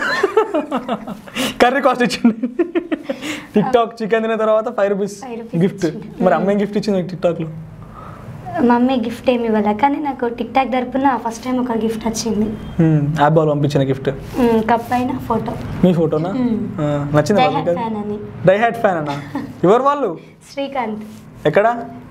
కర్రీ కాస్ట్ ఇచ్చిండు. టిక్ టాక్ చికెన్ తిన్న తర్వాత ఫైవ్ రూపీస్ గిఫ్ట్. మరి అమ్మాయి గిఫ్ట్ ఇచ్చింది టిక్ టాక్ లో? మమ్మీ గిఫ్ట్ ఏమి ఇవ్వాలి, కానీ నాకు టిక్ టాక్ తరపున ఫస్ట్ టైం ఒక గిఫ్ట్ వచ్చింది. యాప్ వాళ్ళు పంపించిన గిఫ్ట్. కప్ అయిన ఫోటో. మీ ఫోటోనా? నచ్చింది? డై హ్యాట్ ఫ్యాన్ అన్నా? ఎవరు వాళ్ళు? శ్రీకాంత్. ఎక్కడ?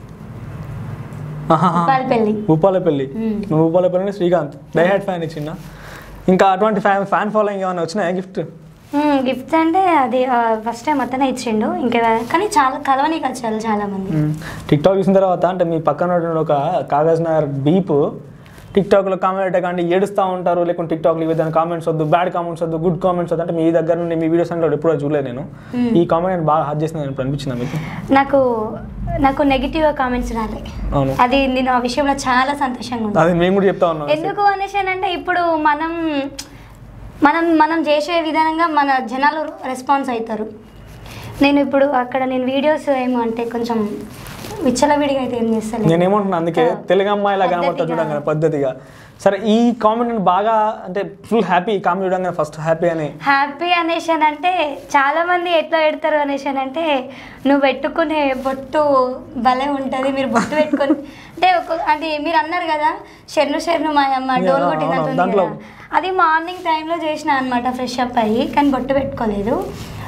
Bhupalpally. Bhupalpally. Bhupalpally Srikanth die hard fan ఇచ్చిందా? ఇంకా అటువంటి ఫ్యాన్ ఫ్యాన్ ఫాలోయింగ్ ఏమైనా వచ్చినాయా గిఫ్ట్? గిఫ్ట్ అంటే అది ఫస్ట్ టైం అతనే ఇచ్చిండు, ఇంకా కానీ చాలా కలవనీకి వచ్చారు చాలా మంది. టిక్ టాక్ చూసిన తర్వాత అంటే మీ పక్కన ఒక కాగజ్ నగర్ బీప్ టిక్ టాక్లో కామెంట్ కానీ ఏడుస్తూ ఉంటారు, లేకుంటే టిక్ టాక్లో ఏదైనా కామెంట్స్ వద్దు, బ్యాడ్ కామెంట్స్ వద్దు, గుడ్ కామెంట్స్ వద్దు అంటే మీ దగ్గర నుండి మీ వీడియోస్ అంటే ఎప్పుడో చూడలేదు నేను. ఈ కామెంట్ నేను బాగా హార్ట్ చేసిన ఇప్పుడు అనిపించిందా మీకు? నాకు నాకు నెగిటివ్ కామెంట్స్ రాలే. అది నేను ఆ విషయంలో చాలా సంతోషంగా ఉంది. అది మేము కూడా చెప్తా ఉన్నాం. ఎందుకు అనేసి అంటే ఇప్పుడు మనం మనం మనం చేసే విధానంగా మన జనాలు రెస్పాన్స్ అవుతారు. నేను ఇప్పుడు అక్కడ నేను వీడియోస్ ఏమో అంటే కొంచెం విచ్చలవిడిగా అయితే ఏం చేస్తాను నేను ఏమంటున్నా, అందుకే తెలుగు అమ్మాయిలా కనబడతా చూడంగా పద్ధతిగా. సరే ఈ కామెంట్ బాగా అంటే ఫుల్ హ్యాపీ కామెంట్ చూడంగా ఫస్ట్ హ్యాపీ అని హ్యాపీ అనేషన్ అంటే చాలా మంది ఎట్లా పెడతారు అనేషన్ అంటే నువ్వు పెట్టుకునే బొట్టు భలే ఉంటుంది, మీరు బొట్టు పెట్టుకొని అంటే ఒక అంటే మీరు అన్నారు కదా షెర్ను షెర్ను మా అమ్మ డోల్ కొట్టినట్టు, అది మార్నింగ్ టైంలో చేసిన అనమాట ఫ్రెష్ అప్ అయ్యి, కానీ బొట్టు పెట్టుకోలేదు.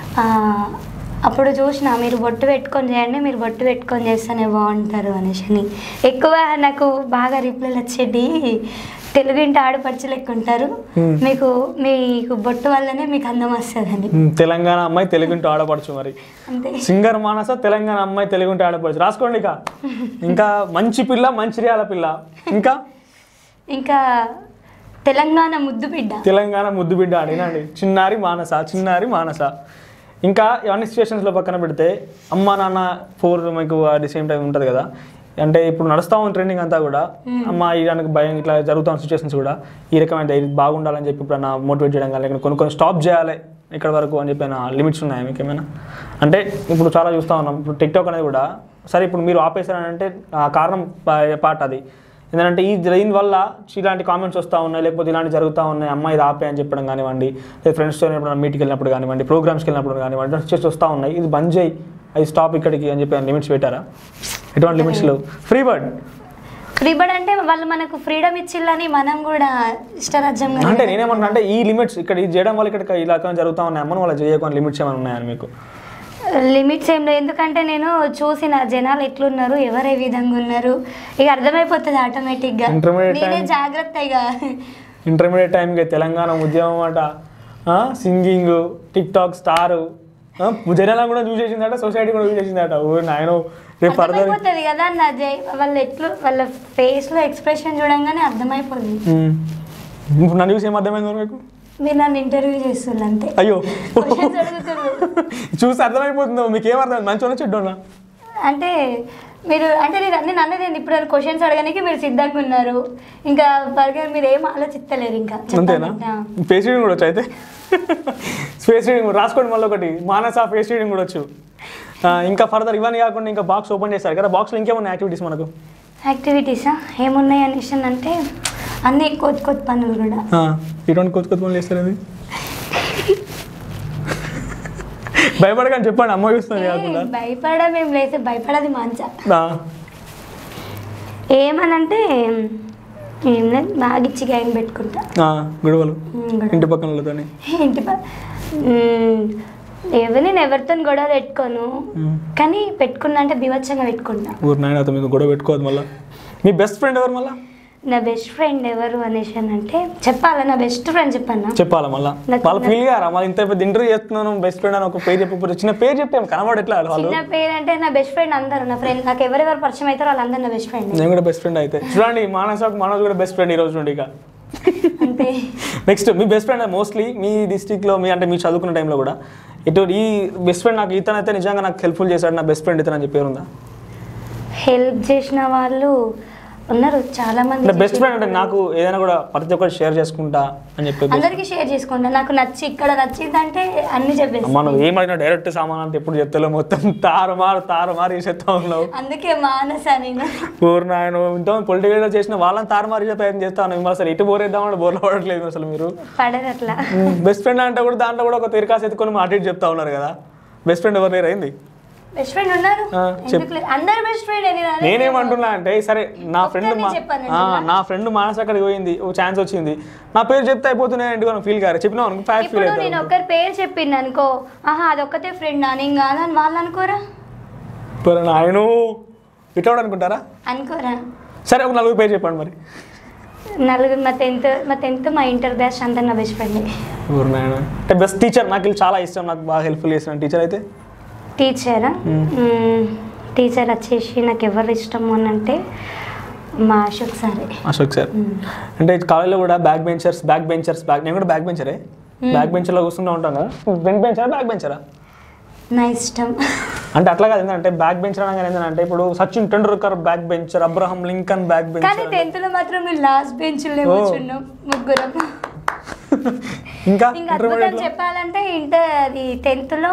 అప్పుడు చూసిన మీరు బొట్టు పెట్టుకొని చేయండి, మీరు బొట్టు పెట్టుకొని చేస్తేనే బాగుంటారు అనేసి. ఎక్కువ నాకు బాగా రిప్లైలు వచ్చేటి తెలుగింటి ఆడపడుచు లెక్క ఉంటారు, మీకు మీకు బొట్టు వల్లనే మీకు అందం వస్తుందని. తెలంగాణ అమ్మాయి తెలుగుంటి ఆడపడుచు, మరి సింగర్ మానస తెలంగాణ అమ్మాయి తెలుగుంటి ఆడపడుచు రాసుకోండి. ఇక ఇంకా మంచి పిల్ల మంచిర్యాల పిల్ల, ఇంకా ఇంకా తెలంగాణ ముద్దు బిడ్డ, తెలంగాణ ముద్దు బిడ్డ అడిగినండి చిన్నారి మానస, చిన్నారి మానస. ఇంకా ఇవన్నీ సిచ్యువేషన్స్లో పక్కన పెడితే అమ్మ నాన్న ఫోర్ మీకు అట్ ది సేమ్ టైం ఉంటుంది కదా, అంటే ఇప్పుడు నడుస్తూ ఉంది ట్రెండింగ్ అంతా కూడా, అమ్మ ఇలానికి భయం ఇట్లా జరుగుతున్న సిచ్యువేషన్స్ కూడా ఈ రకమైన ఇది బాగుండాలని చెప్పి ఇప్పుడు నా మోటివేట్ చేయడం కానీ లేకపోతే కొన్ని కొన్ని స్టాప్ చేయాలి ఇక్కడ వరకు అని చెప్పి నా లిమిట్స్ ఉన్నాయి మీకు ఏమైనా? అంటే ఇప్పుడు చాలా చూస్తూ ఉన్నాం, ఇప్పుడు టిక్టాక్ అనేది కూడా సరే ఇప్పుడు మీరు ఆపేసారంటే ఆ కారణం పార్ట్ అది ఎందుకంటే ఈ దీనివల్ల ఇలాంటి కామెంట్స్ వస్తూ ఉన్నాయి, లేకపోతే ఇలాంటి జరుగుతూ ఉన్నాయి, అమ్మాయి ఇది ఆపే అని చెప్పడం కానివ్వండి, లేదా ఫ్రెండ్స్తో ఎప్పుడైనా మీట్కి వెళ్ళినప్పుడు కానివ్వండి, ప్రోగ్రామ్స్కి వెళ్ళినప్పుడు కానివ్వండి చేసి వస్తూ ఉన్నాయి, ఇది బంద్ చేయి, అది స్టాప్ ఇక్కడికి అని చెప్పి లిమిట్స్ పెట్టారా? ఎటువంటి లిమిట్స్ లేవు, ఫ్రీ బర్డ్ ఫ్రీ బర్డ్ అంటే వాళ్ళు మనకు ఫ్రీడమ్ ఇచ్చిల్లని మనం కూడా ఇష్టరాజ్యం అంటే నేనేమన్నా అంటే ఈ లిమిట్స్ ఇక్కడ ఇది చేయడం వల్ల ఇక్కడ ఇలా జరుగుతూ ఉన్నాయి అమ్మను వాళ్ళ చేయకుండా లిమిట్స్ ఏమైనా ఉన్నాయని మీకు? లిమిట్స్ ఏం లేదు, ఎందుకంటే నేను చూసిన జనాలు ఎట్లున్నారు, ఎవరు ఏ విధంగా ఉన్నారు ఇక అర్థమైపోతుంది ఆటోమేటిక్గా, నేనే జాగ్రత్తగా. ఇంటర్మీడియట్ టైంకి తెలంగాణ ఉద్యమం అట, సింగింగ్, టిక్ టాక్ స్టారు, జనాలను కూడా చూసేసిందట, సొసైటీ కూడా చూసేసిందట. ఓ నాయన రేపు అర్థమైపోతుంది కదా నా జై వాళ్ళు ఎట్లు వాళ్ళ ఫేస్లో ఎక్స్ప్రెషన్ చూడంగానే అర్థమైపోతుంది. ఇప్పుడు నన్ను చూసి ఏం అర్థమైంది మీకు? మీరు నన్ను ఇంటర్వ్యూ చేస్తున్నారు అంతే. అయ్యో చూసి అర్థమైపోతుందో మీకు ఏం అర్థం మంచిగా చెడ్డోనా అంటే మీరు అంటే నేను నేను అన్నది ఇప్పుడు క్వశ్చన్స్ అడగడానికి మీరు సిద్ధంగా ఉన్నారు, ఇంకా బర్గర్ మీరు ఏం ఆలోచిస్తలేరు ఇంకా. అంతేనా? ఫేస్ రీడింగ్ కూడా వచ్చు అయితే, ఫేస్ రీడింగ్ రాసుకోండి మళ్ళీ ఒకటి, మానస ఫేస్ రీడింగ్ కూడా వచ్చు. ఇంకా ఫర్దర్ ఇవన్నీ కాకుండా ఇంకా బాక్స్ ఓపెన్ చేస్తారు కదా, బాక్స్లో ఇంకేమున్నాయి యాక్టివిటీస్ మనకు? యాక్టివిటీసా ఏమున్నాయి అనేసి అంటే అన్నీ కొత్త కొత్త పనులు కూడా. ఇటువంటి కొత్త కొత్త పనులు చేస్తారు అది భయపడకని చెప్పండి, అమ్మ చూస్తుంది కాకుండా. భయపడడం ఏం లేదు, భయపడది మంచ. ఏమనంటే ఏం లేదు, బాగా ఇచ్చి గ్యాంగ్ పెట్టుకుంటా, గొడవలు ఇంటి పక్కన ఇంటి ఎవరు నేను ఎవరితో గొడవ పెట్టుకోను, కానీ పెట్టుకున్నా అంటే బీభత్సంగా పెట్టుకుంటా. ఊరు నాయన మీకు గొడవ పెట్టుకోవద్దు. మళ్ళీ మీ బెస్ట్ ఫ్రెండ్ ఎవరు? మళ్ళీ నా బెస్ట్ ఫ్రెండ్ ఎవరు అనేసి అంటే చెప్పాలా? నా బెస్ట్ ఫ్రెండ్ చెప్పాను చెప్పాలా? మళ్ళీ వాళ్ళు ఫీల్ గారా? మళ్ళీ ఇంత పెద్ద ఇంటర్వ్యూ చేస్తున్నాను బెస్ట్ ఫ్రెండ్ అని ఒక పేరు చెప్పి చిన్న పేరు చెప్పాము కనబడట్లా. చిన్న పేరు అంటే నా బెస్ట్ ఫ్రెండ్ అందరు నా ఫ్రెండ్, నాకు ఎవరెవరు పరిచయం అవుతారో వాళ్ళందరూ నా బెస్ట్ ఫ్రెండ్. నేను కూడా బెస్ట్ ఫ్రెండ్ అయితే చూడండి, మానస మనోజ్ కూడా బెస్ట్ ఫ్రెండ్ ఈ రోజు నుండి. ఇక అంతే. నెక్స్ట్ మీ బెస్ట్ ఫ్రెండ్ మోస్ట్లీ మీ డిస్ట్రిక్ట్లో మీ అంటే మీరు చదువుకున్న టైంలో కూడా ఇటు ఈ బెస్ట్ ఫ్రెండ్ నాకు ఇతను అయితే నిజంగా నాకు హెల్ప్ఫుల్ చేశాడు, నా బెస్ట్ ఫ్రెండ్ ఇతను అని చెప్పి పేరుందా? హెల్ప్ చేసిన వాళ్ళు ఉన్నారు చాలా మంది. బెస్ట్ ఫ్రెండ్ అంటే నాకు ఏదైనా కూడా ప్రతి ఒక్కటి షేర్ చేసుకుంటా అని చెప్పి అందరికి షేర్ చేసుకుంటా, నాకు నచ్చి ఇక్కడ నచ్చిందంటే అన్ని చెప్పేసి. మనం ఏమైనా డైరెక్ట్ సామాన్ అంటే ఎప్పుడు చెప్తాలో మొత్తం తారుమారు తారుమారు చేసేస్తా ఉన్నావు, అందుకే మానస నేను పూర్ణ ఆయన ఇంత పొలిటికల్ గా చేసిన వాళ్ళని తారుమారు ప్రయత్నం చేస్తా ఉన్నాను. అసలు ఇటు బోరేద్దామంటే బోర్లో పడట్లేదు అసలు మీరు పడరు అట్లా. బెస్ట్ ఫ్రెండ్ అంటే కూడా దాంట్లో కూడా ఒక తిరకాసు ఎత్తుకొని మాట చెప్తా ఉన్నారు కదా, బెస్ట్ ఫ్రెండ్ ఎవరు లేరు అయింది? బెస్ట్ ఫ్రెండ్ ఉన్నారు, అందరు బెస్ట్ ఫ్రెండ్. నేనేమంటున్నా అంటే సరే నా ఫ్రెండ్ నా ఫ్రెండ్ మానస అక్కడికి పోయింది, ఒక ఛాన్స్ వచ్చింది, నా పేరు చెప్తే అయిపోతున్నాయి ఎందుకు ఫీల్ గారు చెప్పినా ఫ్యాక్ట్ ఫీల్ అవుతుంది. నేను ఒకరి పేరు చెప్పింది అనుకో, ఆహా అదొక్కతే ఫ్రెండ్ నేను కాదని వాళ్ళు అనుకోరా? ఆయన ఇట్లా అనుకుంటారా? అనుకోరా? సరే ఒక నలుగురు పేరు చెప్పండి మరి. నలుగురు మా టెన్త్ మా టెన్త్ మా ఇంటర్ బ్యాచ్ అంతా నా బెస్ట్ ఫ్రెండ్. అంటే బెస్ట్ టీచర్ నాకు చాలా ఇష్టం, నాకు బాగా హెల్ప్ఫుల్ చేసిన టీచర్ అయితే టీచరా? టీచర్ వచ్చేసి నాకు ఎవరు ఇష్టము అని అంటే మా అశోక్ సారే. అశోక్ సార్ అంటే కాలేజ్లో కూడా back benchers back benchers back నేను కూడా బ్యాక్ బెంచరే బ్యాక్ బెంచర్లో కూర్చుంటూ ఉంటాం కదా. ఫ్రంట్ బెంచరా బ్యాక్ బెంచరా? నా ఇష్టం. అంటే అట్లా కాదు ఏంటంటే బ్యాక్ బెంచర్ అనగానే ఏంటంటే ఇప్పుడు Sachin Tendulkar back bencher, Abraham Lincoln back bencher. కానీ టెన్త్ లో మాత్రం మేము లాస్ట్ బెంచ్ లో కూర్చున్నాం ముగ్గురం. ఇంకా ఇంకా అద్భుతం చెప్పాలంటే ఇంటర్ అది టెన్త్ లో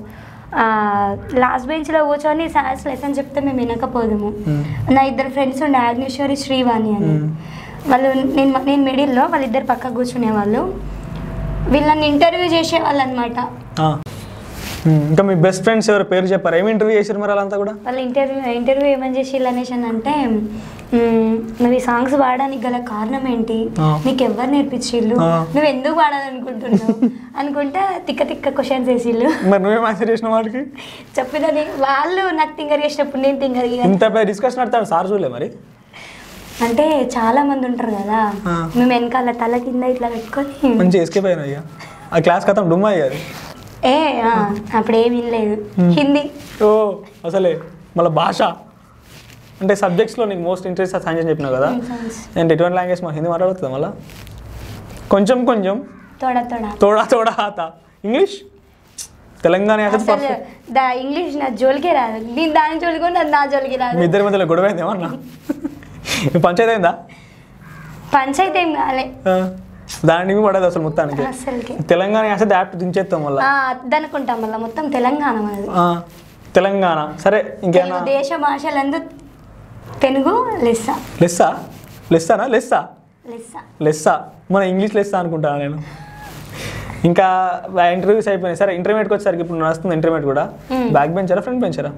లాస్ట్ బెంచ్ లో కూర్చొని సార్స్ లెసన్ చెప్తే మేము వినకపోదాము. నా ఇద్దరు ఫ్రెండ్స్ ఉండే ఆగ్నేశ్వరి, శ్రీవాణి అని. వాళ్ళు నేను నేను మిడిల్లో, వాళ్ళిద్దరు పక్క కూర్చునేవాళ్ళు. వీళ్ళని ఇంటర్వ్యూ చేసేవాళ్ళు అనమాట. ఇంకా మీ బెస్ట్ ఫ్రెండ్స్ ఎవరు పేరు చెప్పారు? ఏమి ఇంటర్వ్యూ చేశారు మరి వాళ్ళంతా కూడా? వాళ్ళు ఇంటర్వ్యూ ఇంటర్వ్యూ ఏమని చేసి అనేసి అంటే నువ్వు ఈ సాంగ్స్ పాడడానికి గల కారణం ఏంటి, నీకు ఎవరు నేర్పించిళ్ళు, నువ్వు ఎందుకు పాడాలనుకుంటున్నావు అనుకుంటే తిక్క తిక్క క్వశ్చన్స్ వేసిళ్ళు. మరి నువ్వేం ఆన్సర్ చేసిన వాటికి? చెప్పిదని వాళ్ళు నాకు థింగర్ చేసినప్పుడు నేను థింగర్ ఇంత డిస్కషన్ ఆడతాడు సార్ చూడలే మరి? అంటే చాలా మంది ఉంటారు కదా, మేము వెనకాల తల కింద ఇట్లా పెట్టుకొని మంచి ఎస్కేప్ అయినా ఇక ఆ క్లాస్ కథం డుమ్మా అయ్యాది. ఏ అప్పుడు ఏమి వినలేదు హిందీ. ఓ అసలే మళ్ళీ భాష అంటే సబ్జెక్ట్స్లో నీకు మోస్ట్ ఇంట్రెస్ట్ సైన్స్ అని చెప్పినావు కదా. అంటే ఎటువంటి లాంగ్వేజ్ మా హిందీ మాట్లాడుతుంది మళ్ళీ కొంచెం కొంచెం తోడా తోడా తోడా తోడా ఆత ఇంగ్లీష్ తెలంగాణ ఇంగ్లీష్ నా జోలికే రాదు. నేను దాని జోలికి అది నా జోలికి రాదు. మీ ఇద్దరి మధ్యలో గొడవ అయింది ఏమన్నా? పంచాయతీ అయిందా? పంచాయతీ ఏం కాలే, దానికి పడదు అసలు మొత్తానికి. తెలంగాణ యాస యాప్ దించేస్తాం మళ్ళీ అనుకుంటాం మళ్ళీ మొత్తం తెలంగాణ తెలంగాణ. సరే ఇంకేనా దేశ భాషలందు తెలుగు లెస్స లెస్సా లెస్సానా లెస్సా లెస్స లెస్సా మన ఇంగ్లీష్ లెస్సా అనుకుంటాను నేను. ఇంకా ఇంటర్వ్యూస్ అయిపోయినాయి. సరే ఇంటర్మీడియట్కి వచ్చేసరికి ఇప్పుడు నడుస్తుంది ఇంటర్మీడియట్ కూడా. బ్యాక్ బెంచరా ఫ్రంట్ బెంచరా?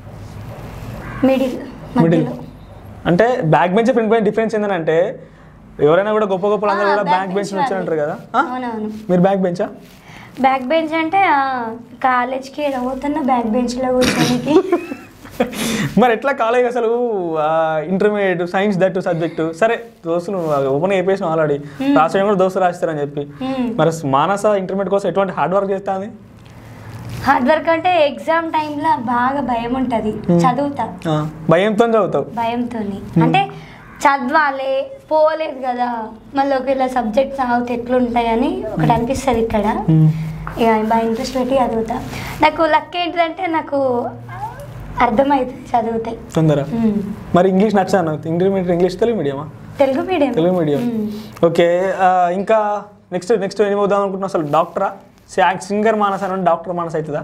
మిడిల్ మిడిల్ అంటే back bench front bench difference ఏంటంటే ఎవరైనా కూడా గొప్ప గొప్ప అందరూ కూడా బ్యాక్ బెంచ్ వచ్చారంటారు కదా. మీరు బ్యాక్ బెంచా? బ్యాక్ బెంచ్ అంటే కాలేజ్కి పోతున్నా బ్యాక్ బెంచ్లో కూర్చోనికి. మరి ఎట్లా కాలేజ్ అసలు ఇంటర్మీడియట్ సైన్స్ దట్టు సబ్జెక్టు? సరే దోస్తులు ఓపెన్ అయిపోయిన ఆల్రెడీ రాష్ట్రం కూడా దోస్తులు రాస్తారని చెప్పి, మరి మానస ఇంటర్మీడియట్ కోసం ఎటువంటి హార్డ్ వర్క్ చేస్తుంది? హార్డ్ వర్క్ అంటే ఎగ్జామ్ టైంలో బాగా భయం ఉంటుంది, చదువుతా. భయంతో చదువుతావు? భయంతో అంటే చదవాలి, పోలేదు కదా మళ్ళీ ఒకవేళ సబ్జెక్ట్స్ చదివితే ఎట్లుంటాయని ఒకటి అనిపిస్తుంది ఇక్కడ. ఇక బాగా ఇంట్రెస్ట్ పెట్టి చదువుతా. నాకు లక్ ఏంటిదంటే నాకు అర్థమవుతుంది చదువుతాయి తొందర. మరి ఇంగ్లీష్ నచ్చాను ఇంటర్మీడియట్ ఇంగ్లీష్ తెలుగు మీడియమా? Telugu medium. Telugu medium okay. ఇంకా నెక్స్ట్ నెక్స్ట్ ఏం అవుదాం అనుకుంటున్నావు అసలు? డాక్టరా? సింగర్ మానస అని డాక్టర్ మానస అవుతుందా?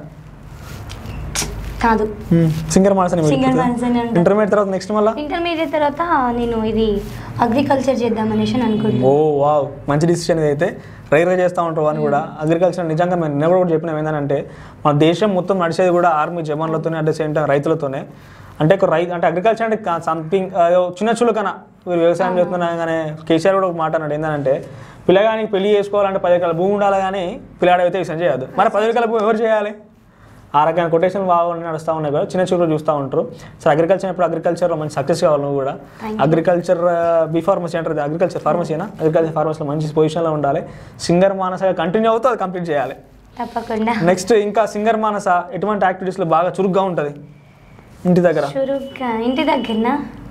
కాదు, సింగర్ మానస. ఇంటర్మీడియట్ తర్వాత నెక్స్ట్ మళ్ళీ ఇంటర్మీడియట్ తర్వాత నేను ఇది అగ్రికల్చర్ చేద్దామనేసి అనుకుంటున్నాను. ఓ వావ్, మంచి డిసిషన్. ఇది అయితే రైల్వే చేస్తూ ఉంటావు అని కూడా. అగ్రికల్చర్ నిజంగా మేము నేను కూడా చెప్పినాం ఏంటంటే మన దేశం మొత్తం నడిచేది కూడా ఆర్మీ జవాన్లతోనే, అట్ ద సేమ్ టైం రైతులతోనే. అంటే ఒక రైతు అంటే అగ్రికల్చర్ అంటే సంథింగ్ చిన్న చులకన మీరు వ్యవసాయం చేస్తున్నా కానీ కేసీఆర్ కూడా ఒక మాట అన్నాడు ఏంటంటే పిల్లగానికి పెళ్లి చేసుకోవాలంటే పది ఎకరాల భూమి ఉండాలి కానీ పిల్లగాడు అయితే విషయం చేయదు. మరి పది ఎకరాల భూమి ఎవరు చేయాలి? ఆ రకమైన కొటేషన్ బాగా నడుస్తూ ఉన్నాయి కదా, చిన్న చూపులు చూస్తూ ఉంటారు. సో అగ్రికల్చర్ ఇప్పుడు అగ్రికల్చర్లో మంచి సక్సెస్ కావాలి నువ్వు కూడా. అగ్రికల్చర్ బీ ఫార్మసీ అంటారు, అగ్రికల్చర్ ఫార్మసీనా? అగ్రికల్చర్ ఫార్మసీలో మంచి పొజిషన్లో ఉండాలి. సింగర్ మానసగా కంటిన్యూ అవుతూ అది కంప్లీట్ చేయాలి తప్పకుండా. నెక్స్ట్ ఇంకా సింగర్ మానస ఎటువంటి యాక్టివిటీస్లో బాగా చురుగ్గా ఉంటుంది ఇంటి దగ్గర? ఇంటి దగ్గర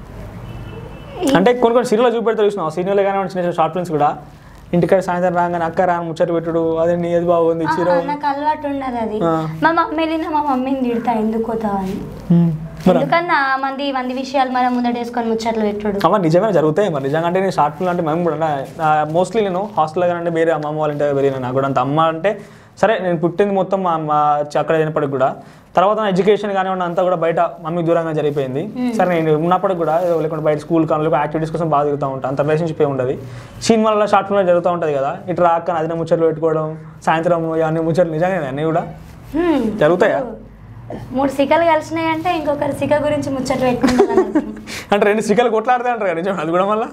అంటే కొన్ని కొన్ని సీరియల్లో చూపెడతారు చూసినావు, సీరియల్ కానీ చిన్న చిన్న షార్ట్ ఫిల్మ్స్ కూడా. ఇంటికాడ సాయంత్రం రాగానే అక్క రాని ముచ్చట పెట్టుడు, అదే నీ ఏది బాగుంది చీర. నాకు అలవాటు ఉండదు అది. మా మమ్మీ వెళ్ళినా మా మమ్మీని తిడతా ఎందుకు పోతావు అని. ఎందుకన్నా మంది మంది విషయాలు మనం ముందట వేసుకొని ముచ్చట్లు పెట్టుడు. అమ్మ నిజమే జరుగుతాయి మరి. నిజంగా అంటే నేను షార్ట్ ఫిల్మ్ అంటే మేము కూడా మోస్ట్లీ నేను హాస్టల్లో కానీ వేరే అమ్మమ్మ వాళ్ళ ఇంటి వేరే నాకు కూడా అంత అమ్మ అంటే సరే నేను పుట్టింది మొత్తం మా అక్కడ అయినప్పటికి కూడా తర్వాత నా ఎడ్యుకేషన్ కానివ్వండి అంతా కూడా బయట మమ్మీ దూరంగా జరిగిపోయింది. సరే నేను ఉన్నప్పటికి కూడా లేకుంటే బయట స్కూల్ కానీ లేకపోతే యాక్టివిటీస్ కోసం బాగా తిరుగుతూ ఉంటాను. అంత రిలేషన్షిప్ ఏ ఉండదు. సినిమాలలో షార్ట్ ఫిల్మ్లో జరుగుతూ ఉంటుంది కదా, ఇటు రాక అదిన ముచ్చట్లు పెట్టుకోవడం సాయంత్రం అన్ని ముచ్చట్లు నిజంగా అన్నీ కూడా జరుగుతాయా? మూడు సికలు కలిసినాయి అంటే ఇంకొకరి సిక గురించి ముచ్చట్లు పెట్టుకుంటారు అంటే రెండు సికలు కొట్లాడుతూ అంటారు కదా, నిజం అది కూడా మళ్ళీ.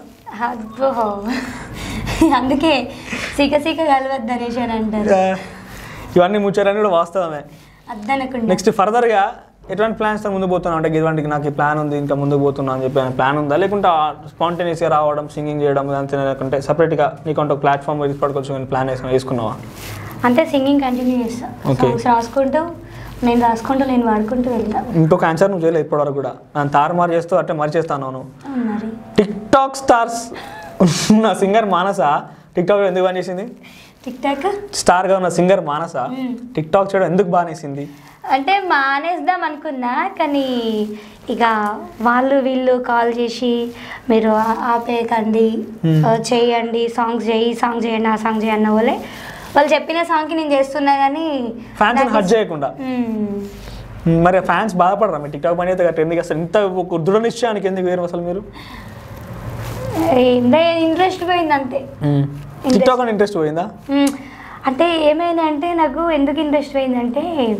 అందుకే సిక సిక కలవద్దు అనేసి అని అంటారు. ఇవన్నీ ముచ్చట్లన్నీ కూడా వాస్తవమే. నెక్స్ట్ ఫర్దర్గా ఎటువంటి ప్లాన్స్తో ముందుకు పోతున్నావు? అంటే ఇటువంటికి నాకు ఈ ప్లాన్ ఉంది ఇంకా ముందుకు పోతున్నా అని చెప్పి ప్లాన్ ఉందా, లేకుంటే స్పాంటేనియస్గా రావడం సింగింగ్ చేయడం అంతే, లేకుంటే సపరేట్గా నీకంటే ఒక ప్లాట్ఫామ్ తీసుకోవచ్చు ప్లాన్ వేసుకుని వేసుకున్నావా? అంటే సింగింగ్ కంటిన్యూ చేస్తా, సాంగ్స్ రాసుకుంటూ నేను రాసుకుంటూ నేను వాడుకుంటూ వెళ్తా. ఇంకొక ఆన్సర్ నువ్వు చేయలేదు ఇప్పటివరకు కూడా. నన్ను తారుమారు చేస్తూ అంటే మరిచేస్తాను నువ్వు. మరి టిక్ టాక్ స్టార్స్ ఉన్న సింగర్ మానస టిక్ టాక్ ఎందుకు బాగా చేసింది? టిక్ టాక్ స్టార్గా ఉన్న సింగర్ మానస టిక్ టాక్ చేయడం ఎందుకు బానేసింది? అంటే మానేద్దాం అనుకున్నా, కానీ ఇక వాళ్ళు వీళ్ళు కాల్ చేసి మీరు ఆపేయకండి, చేయండి, సాంగ్స్ చేయి, సాంగ్ చేయండి, ఆ సాంగ్ చేయండి వాళ్ళే వాళ్ళు చెప్పిన సాంగ్కి నేను చేస్తున్నా, కానీ ఫ్యాన్స్ హర్ట్ చేయకుండా. మరి ఫ్యాన్స్ బాధపడరా మీ టిక్ టాక్ పని అయితే ఎందుకు అసలు ఇంత దృఢ నిశ్చయానికి ఎందుకు వేరు అసలు మీరు? ఇంట్రెస్ట్ పోయింది అంతే. టిక్ టాక్ అని ఇంట్రెస్ట్ పోయిందా? అంటే ఏమైందంటే నాకు ఎందుకు ఇంట్రెస్ట్ పోయిందంటే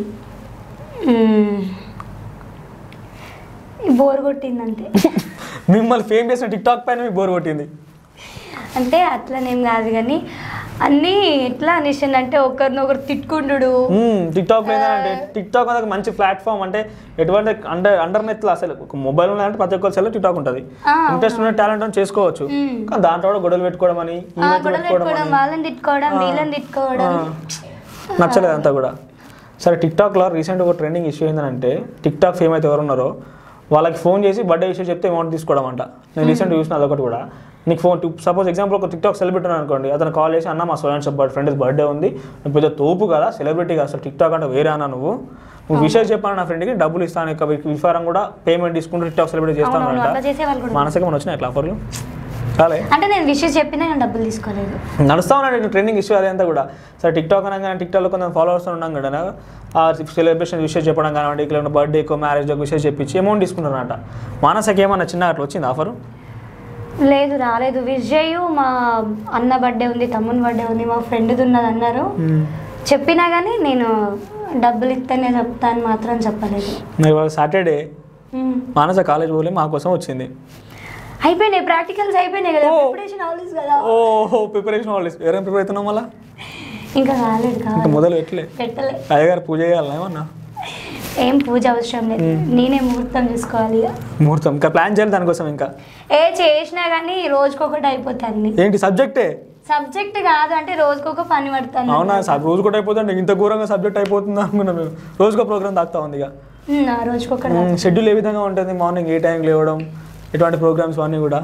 బోర్ కొట్టింది అంతే. మిమ్మల్ని ఫేమ్ చేసిన టిక్ టాక్ పైన మీకు బోర్ కొట్టింది అంటే అట్లనేం కాదు, కానీ అన్నీ ఎట్లా అనిషన్ అంటే ఒకరినొకరు తిట్టుకుంటుడు. టిక్ టాక్ అంటే టిక్ టాక్ అనేది మంచి ప్లాట్ఫామ్. అంటే ఎటువంటి అండర్ అండర్ నెత్లో అసలు ఒక మొబైల్ ఉందంటే ప్రతి ఒక్కరి సెల్ టిక్ టాక్ ఉంటుంది. ఇంట్రెస్ట్ ఉన్న టాలెంట్ అని చేసుకోవచ్చు, కానీ దాంట్లో కూడా గొడవలు పెట్టుకోవడం అని వాళ్ళని తిట్టుకోవడం వీళ్ళని తిట్టుకోవడం నచ్చలేదు అంతా కూడా. సరే టిక్ టాక్లో రీసెంట్ ఒక ట్రెండింగ్ ఇష్యూ ఏంటంటే టిక్ టాక్ ఫేమ్ అయితే ఎవరు ఉన్నారో వాళ్ళకి ఫోన్ చేసి బర్త్డే విషయం చెప్తే అమౌంట్ తీసుకోవడం అంట. నేను రీసెంట్ చూసిన అదొకటి కూడా. నీకు ఫోన్ సపోజ్ ఎగ్జాంపుల్ ఒక టిక్ టాక్ సెలబ్రిటీ అనుకోండి, అతను కాల్ చేసి అన్న మా సోయన్ సబ్ ఫ్రెండ్ బర్త్డే ఉంది, నువ్వు పెద్ద తోపు కదా సెలబ్రిటీ కదా అసలు టిక్ టాక్ అంటే వేరే అన్న నువ్వు నువ్వు విషయం చెప్పాను నా ఫ్రెండ్కి డబ్బులు ఇస్తాను ఇక విఫారం కూడా పేమెంట్ తీసుకుంటూ టిక్ టాక్ సెలబ్రిటీ చేస్తాను అంట. మానసిక మన వచ్చినాయి ఎట్లా ఆఫర్లు చాలే అంటే నేను విషయం చెప్పినా నేను డబ్బులు తీసుకోలేదు. నడుస్తా ఉన్నాడు ట్రెండింగ్ ఇష్యూ అదంతా కూడా. సరే టిక్ టాక్ అనగానే టిక్ టాక్లో కొంత ఫాలోవర్స్ ఉన్నాం కదా, ఆ సెలబ్రేషన్ విషయం చెప్పడం కానివ్వండి, ఇక్కడ బర్త్డేకో మ్యారేజ్కో విషయం చెప్పించి అమౌంట్ తీసుకుంటారన్నమాట. మానసకి ఏమన్నా చిన్న అట్లా వచ్చింది ఆఫరు? లేదు రాలేదు. విజయ్ మా అన్న బర్త్డే ఉంది, తమ్ముని బర్త్డే ఉంది, మా ఫ్రెండ్ది ఉన్నది అన్నారు. చెప్పినా కానీ నేను డబ్బులు ఇస్తేనే చెప్తాను మాత్రం చెప్పలేదు. ఇవాళ సాటర్డే మానస కాలేజ్ పోలే మా కోసం వచ్చింది. అయిపోయినాయి ప్రాక్టికల్స్ అయిపోయినాయి కదా, ప్రిపరేషన్ హాలిడేస్ కదా. ఓహో ప్రిపరేషన్ హాలిడేస్. ఎవరైనా ప్రిపేర్ అవుతున్నాం మళ్ళీ? ఇంకా కాలేదు ఇంకా మొదలు పెట్టలే పెట్టలే. అయ్యగారు పూజ చేయాలి ఏమన్నా? ఏం పూజ అవసరం లేదు, నేనే ముహూర్తం చూసుకోవాలి. ముహూర్తం ఇంకా ప్లాన్ చేయాలి దానికోసం. ఇంకా ఏ చేసినా కానీ రోజుకొకటి అయిపోతుంది. ఏంటి సబ్జెక్టే? సబ్జెక్ట్ కాదు అంటే రోజుకొక పని పడుతుంది. అవునా రోజు కూడా అయిపోతుంది? ఇంత ఘోరంగా సబ్జెక్ట్ అయిపోతుంది అనుకున్నాం మేము. రోజుకో ప్రోగ్రామ్ తాగుతా ఉంది ఇక. రోజుకొకటి షెడ్యూల్ ఏ విధంగా ఉంటుంది? మార్నింగ్ ఏ టైంకి లేవడం, ఎటువంటి ప్రోగ్రామ్స్ అన్నీ కూడా?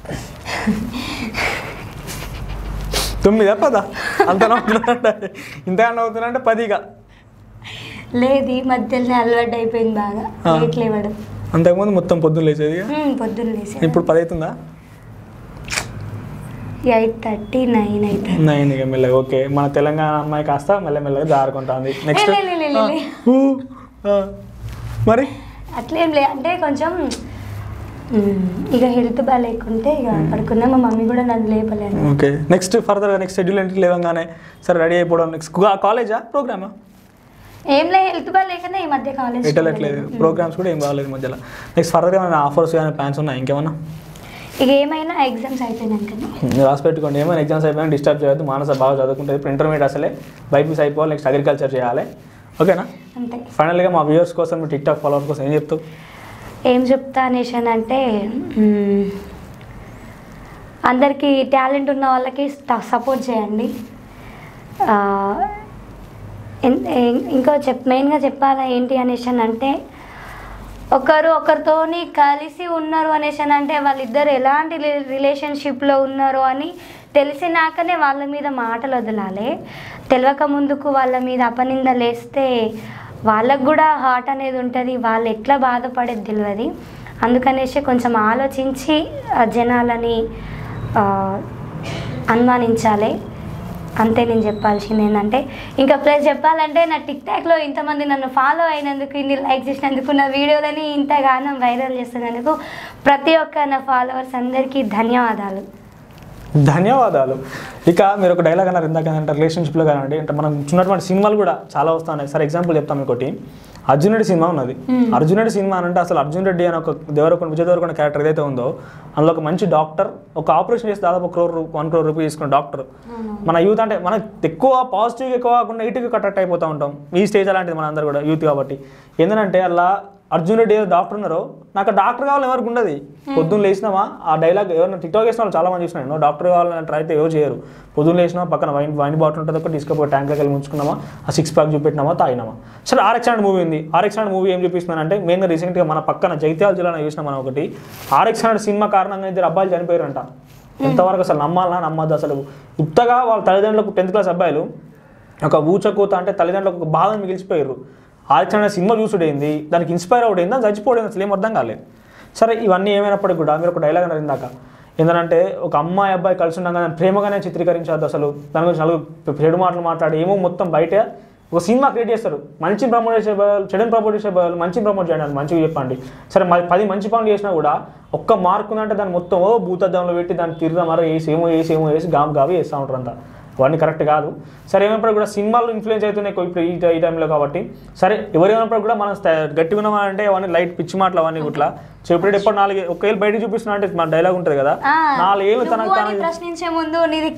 తొమ్మిదా పదా అంత నవ్వుతున్నా ఇంతకన్నా అవుతున్నా పదిగా లేదు, మధ్యలో అలవాటు అయిపోయింది బాగా లేట్ లేవడం. అంతకుముందు మొత్తం పొద్దున్న లేచేది, పొద్దున్న లేచే. ఇప్పుడు పది అవుతుందా? ఎయిట్ థర్టీ నైన్ అయితే నైన్ ఇక మెల్లగా. ఓకే మన తెలంగాణ అమ్మాయి కాస్త మెల్లమెల్లగా జారుకుంటుంది. నెక్స్ట్ మరి అట్లేం లే, అంటే కొంచెం ఇక హెల్త్ బాగా లేకుంటే ఇక పడుకున్నా. మా మమ్మీ కూడా నన్ను లేపలేదు. ఓకే నెక్స్ట్ ఫర్దర్గా నెక్స్ట్ షెడ్యూల్ ఏంటి? లేవగానే సరే రెడీ అయిపోవడం. నెక్స్ట్ కాలేజా ప్రోగ్రామా? ఏం లేదు, హెల్త్ బాగా లేకనే ఈ మధ్య కాలేజ్ పెట్టలేదు. ప్రోగ్రామ్స్ కూడా ఏం బాగాలేదు మధ్యలో. నెక్స్ట్ ఫర్దర్గా ఏమైనా ఆఫర్స్ కానీ ప్లాన్స్ ఉన్నాయి ఇంకేమన్నా? ఇక ఏమైనా ఎగ్జామ్స్ అయిపోయినాక రాసి పెట్టుకోండి. ఏమైనా ఎగ్జామ్స్ అయిపోయినా డిస్టర్బ్ చేయొద్దు. మానస బాగా చదువుకుంటుంది. ఇప్పుడు ఇంటర్మీడియట్ అసలే బైపీసీ అయిపోవాలి, నెక్స్ట్ అగ్రికల్చర్ చేయాలి. ఓకేనా? అంతే. ఫైనల్గా మా వ్యూవర్స్ కోసం మీ టిక్ టాక్ ఫాలోవర్స్ కోసం ఏం చెప్తావు? ఏం చెప్తా అనేసి అంటే అందరికీ టాలెంట్ ఉన్న వాళ్ళకి సపోర్ట్ చేయండి. ఇంకో చెప్ మెయిన్గా చెప్పాలా ఏంటి అనేసి అంటే ఒకరు ఒకరితోని కలిసి ఉన్నారు అనేసి అంటే వాళ్ళిద్దరు ఎలాంటి రిలేషన్షిప్లో ఉన్నారు అని తెలిసినాకనే వాళ్ళ మీద మాటలు వదలాలి. తెలియక ముందుకు వాళ్ళ మీద అపనిందలు వేస్తే వాళ్ళకు కూడా హార్ట్ అనేది ఉంటుంది, వాళ్ళు ఎట్లా బాధపడేది తెలియదు. అందుకనేసి కొంచెం ఆలోచించి జనాలని అనుమానించాలి. అంతే నేను చెప్పాల్సింది ఏంటంటే. ఇంకా ప్లస్ చెప్పాలంటే నా టిక్ టాక్లో ఇంతమంది నన్ను ఫాలో అయినందుకు, ఇన్ని లైక్ చేసినందుకు, నా వీడియోలని ఇంతగానో వైరల్ చేస్తున్నందుకు ప్రతి ఒక్క నా ఫాలోవర్స్ అందరికీ ధన్యవాదాలు. ధన్యవాదాలు. ఇక మీరు ఒక డైలాగ్ అన్నారు ఇందాక అంటే రిలేషన్షిప్లో కానివ్వండి, అంటే మనం చూసినటువంటి సినిమాలు కూడా చాలా వస్తున్నాయి. సార్ ఎగ్జాంపుల్ చెప్తాం ఇంకోటి, అర్జున్ రెడ్డి సినిమా ఉన్నది. అర్జున్ రెడ్డి సినిమా అంటే అసలు అర్జున్ రెడ్డి అని ఒక దేవరకొండ విజయ్ దేవరకొండ క్యారెక్టర్ ఏదైతే ఉందో అందులో ఒక మంచి డాక్టర్, ఒక ఆపరేషన్ చేసి దాదాపు ఒక క్రోర్ వన్ క్రోర్ రూపీస్ తీసుకున్న డాక్టర్. మన యూత్ అంటే మనకు ఎక్కువ పాజిటివ్గా ఎక్కువ కాకుండా నెగిటివ్గా అట్రాక్ట్ అయిపోతూ ఉంటాం. ఈ స్టేజ్ అలాంటిది మన అందరూ కూడా యూత్ కాబట్టి. ఏంటంటే అలా అర్జున్ రెడ్డి ఏదో డాక్టర్ ఉన్నారో నాకు డాక్టర్ కావాలని ఎవరికి ఉండదు. పొద్దున్న లేచినామా ఆ డైలాగ్ ఎవరైనా టిక్టాక్ వేసిన వాళ్ళు చాలా మంది చూసినా నేను డాక్టర్ కావాలని ట్రై అయితే ఎవరు చేయరు. పొద్దున్న లేచినా పక్కన వైన్ వైన్ బాటిల్ ఉంటుంది, ఒక తీసుకపోయి ట్యాంక్లోకి వెళ్ళి ఉంచుకున్నామా, ఆ సిక్స్ ప్యాక్ చూపెట్టినామా, తాగినామా. సరే ఆర్ఎక్స్ హండ్రెడ్ మూవీ ఉంది. ఆర్ఎక్స్ హండ్రెడ్ మూవీ ఏం చూపిస్తున్నానంటే మెయిన్గా రీసెంట్గా మన పక్కన జగిత్యాల జిల్లాలో చూసినా మనం ఒకటి ఆర్ఎక్స్ హండ్రెడ్ సినిమా కారణంగా ఇద్దరు అబ్బాయిలు చనిపోయారంట. ఎంతవరకు అసలు నమ్మాలన్నా నమ్మద్దు అసలు. ఉత్తగా వాళ్ళ తల్లిదండ్రులకు టెన్త్ క్లాస్ అబ్బాయిలు ఒక ఊచకూత అంటే తల్లిదండ్రులకు ఒక బాధను మిగిలిచిపోయారు. ఆర్ఎక్స్ హండ్రెడ్ సినిమా చూసుడైంది, దానికి ఇన్స్పైర్ అవుడైంది, దాన్ని చచ్చిపోయింది, అసలు ఏం అర్థం కాలేదు. సరే ఇవన్నీ ఏమైనప్పటికీ కూడా మీరు ఒక డైలాగ్ అన్నారు ఇందాక, ఏంటంటే ఒక అమ్మాయి అబ్బాయి కలిసి ఉండగా ప్రేమగానే చిత్రీకరించద్దు. అసలు దాని గురించి నలుగురు చెడు మాటలు మాట్లాడి ఏమో మొత్తం బయట ఒక సినిమా క్రియేట్ చేస్తారు. మంచిని ప్రమోట్ చేసే బదులు చెడుని ప్రమోట్ చేసే బదులు మంచిని ప్రమోట్ చేయండి, మంచిగా చెప్పండి. సరే పది మంచి పనులు చేసినా కూడా ఒక్క మార్క్ ఉందంటే దాన్ని మొత్తం ఓ భూతద్దంలో పెట్టి దాన్ని తిరిగి మరో వేసి ఏమో వేసి ఏమో వేసి గాము గావి వేస్తూ ఉంటారు అంతా. అవన్నీ కరెక్ట్ కాదు. సరే ఏమైనప్పుడు కూడా సినిమాలు ఇన్ఫ్లుయెన్స్ అవుతున్నాయి ఇప్పుడు ఈ ఈ టైంలో కాబట్టి సరే ఎవరేమైనప్పుడు కూడా మనం గట్టి ఉన్నామంటే అవన్నీ లైట్ పిచ్చి మాటలు అవన్నీ ఇట్లా చెప్పేది ఎప్పుడు నాలుగు ఒకేళ్ళు బయట చూపిస్తున్నా అంటే మన డైలాగ్ ఉంటుంది కదా, నాలుగేళ్ళు తనకు తన ప్రశ్నించే ముందు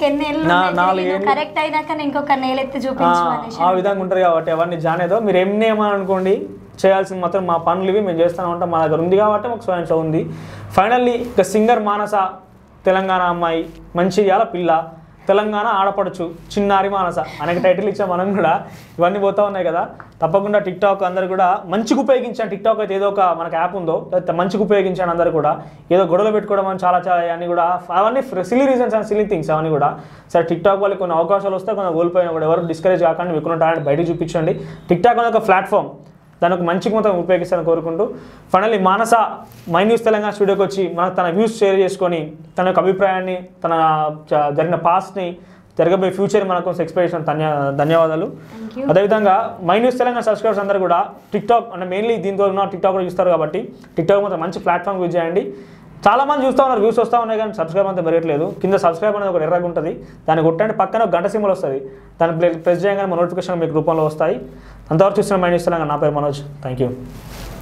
నాలుగేళ్ళు కరెక్ట్ అయినాక ఇంకొక నేలెత్తి చూపించు ఆ విధంగా ఉంటుంది కాబట్టి అవన్నీ జానేదో మీరు ఏమని ఏమనుకోండి, చేయాల్సింది మాత్రం మా పనులు ఇవి మేము చేస్తూనే ఉంటాం, మా దగ్గర ఉంది కాబట్టి మాకు స్వయం షో ఉంది. ఫైనల్లీ ఇక సింగర్ మానస తెలంగాణ అమ్మాయి, మంచి ఇయాల పిల్ల, తెలంగాణ ఆడపడచ్చు, చిన్నారి మానస అనేక టైటిల్ ఇచ్చాం మనం కూడా. ఇవన్నీ పోతూ ఉన్నాయి కదా, తప్పకుండా టిక్టాక్ అందరు కూడా మంచిగా ఉపయోగించాను. టిక్టాక్ అయితే ఏదో ఒక మనకు యాప్ ఉందో మంచిగా ఉపయోగించాను అందరు కూడా. ఏదో గొడవలు పెట్టుకోవడం అని చాలా చాలా అన్నీ కూడా అవన్నీ silly reasons and silly things అవన్నీ కూడా. సరే టిక్టాక్ వాళ్ళకి కొన్ని అవకాశాలు వస్తాయి, కొన్ని కోల్పోయినా కూడా ఎవరు డిస్కరేజ్ కాకుండా మీకున్న టాలెంట్ బయటకు చూపించండి. టిక్టాక్ అనేది ఒక ప్లాట్ఫామ్, దానికి ఒక మంచిగా మొత్తం ఉపయోగిస్తానని కోరుకుంటూ finally Manasa my news Telangana స్టూడియోకి వచ్చి మనకు తన వ్యూస్ షేర్ చేసుకొని తన యొక్క అభిప్రాయాన్ని, తన జరిగిన పాస్ట్ని, జరగబోయే ఫ్యూచర్ మన కోసం ఎక్స్పెక్టేషన్ ధన్య ధన్యవాదాలు. అదేవిధంగా మై న్యూస్ తెలంగాణ సబ్స్క్రైబర్స్ అందరూ కూడా టిక్టాక్ అంటే మెయిన్లీ దీంతో ఉన్న టిక్టాక్ కూడా చూస్తారు కాబట్టి టిక్టాక్ మాత్రం మంచి ప్లాట్ఫామ్ యూజ్ చేయండి. చాలామంది చూస్తూ ఉన్నారు, వ్యూస్ వస్తూ ఉన్నాయి కానీ సబ్స్క్రైబ్ అంతా పెరగట్లేదు. కింద సబ్స్క్రైబ్ అనేది ఒక ఎర్రగా ఉంటుంది, దాన్ని కొట్టండి, పక్కన ఒక గంట సింబల్ వస్తుంది, దాన్ని ప్రెస్ చేయగానే మన నోటిఫికేషన్ మీకు రూపంలో వస్తాయి. అంతవరకు చూస్తున్న మై న్యూస్ తెలంగాణ. నా పేరు మనోజ్. Thank you.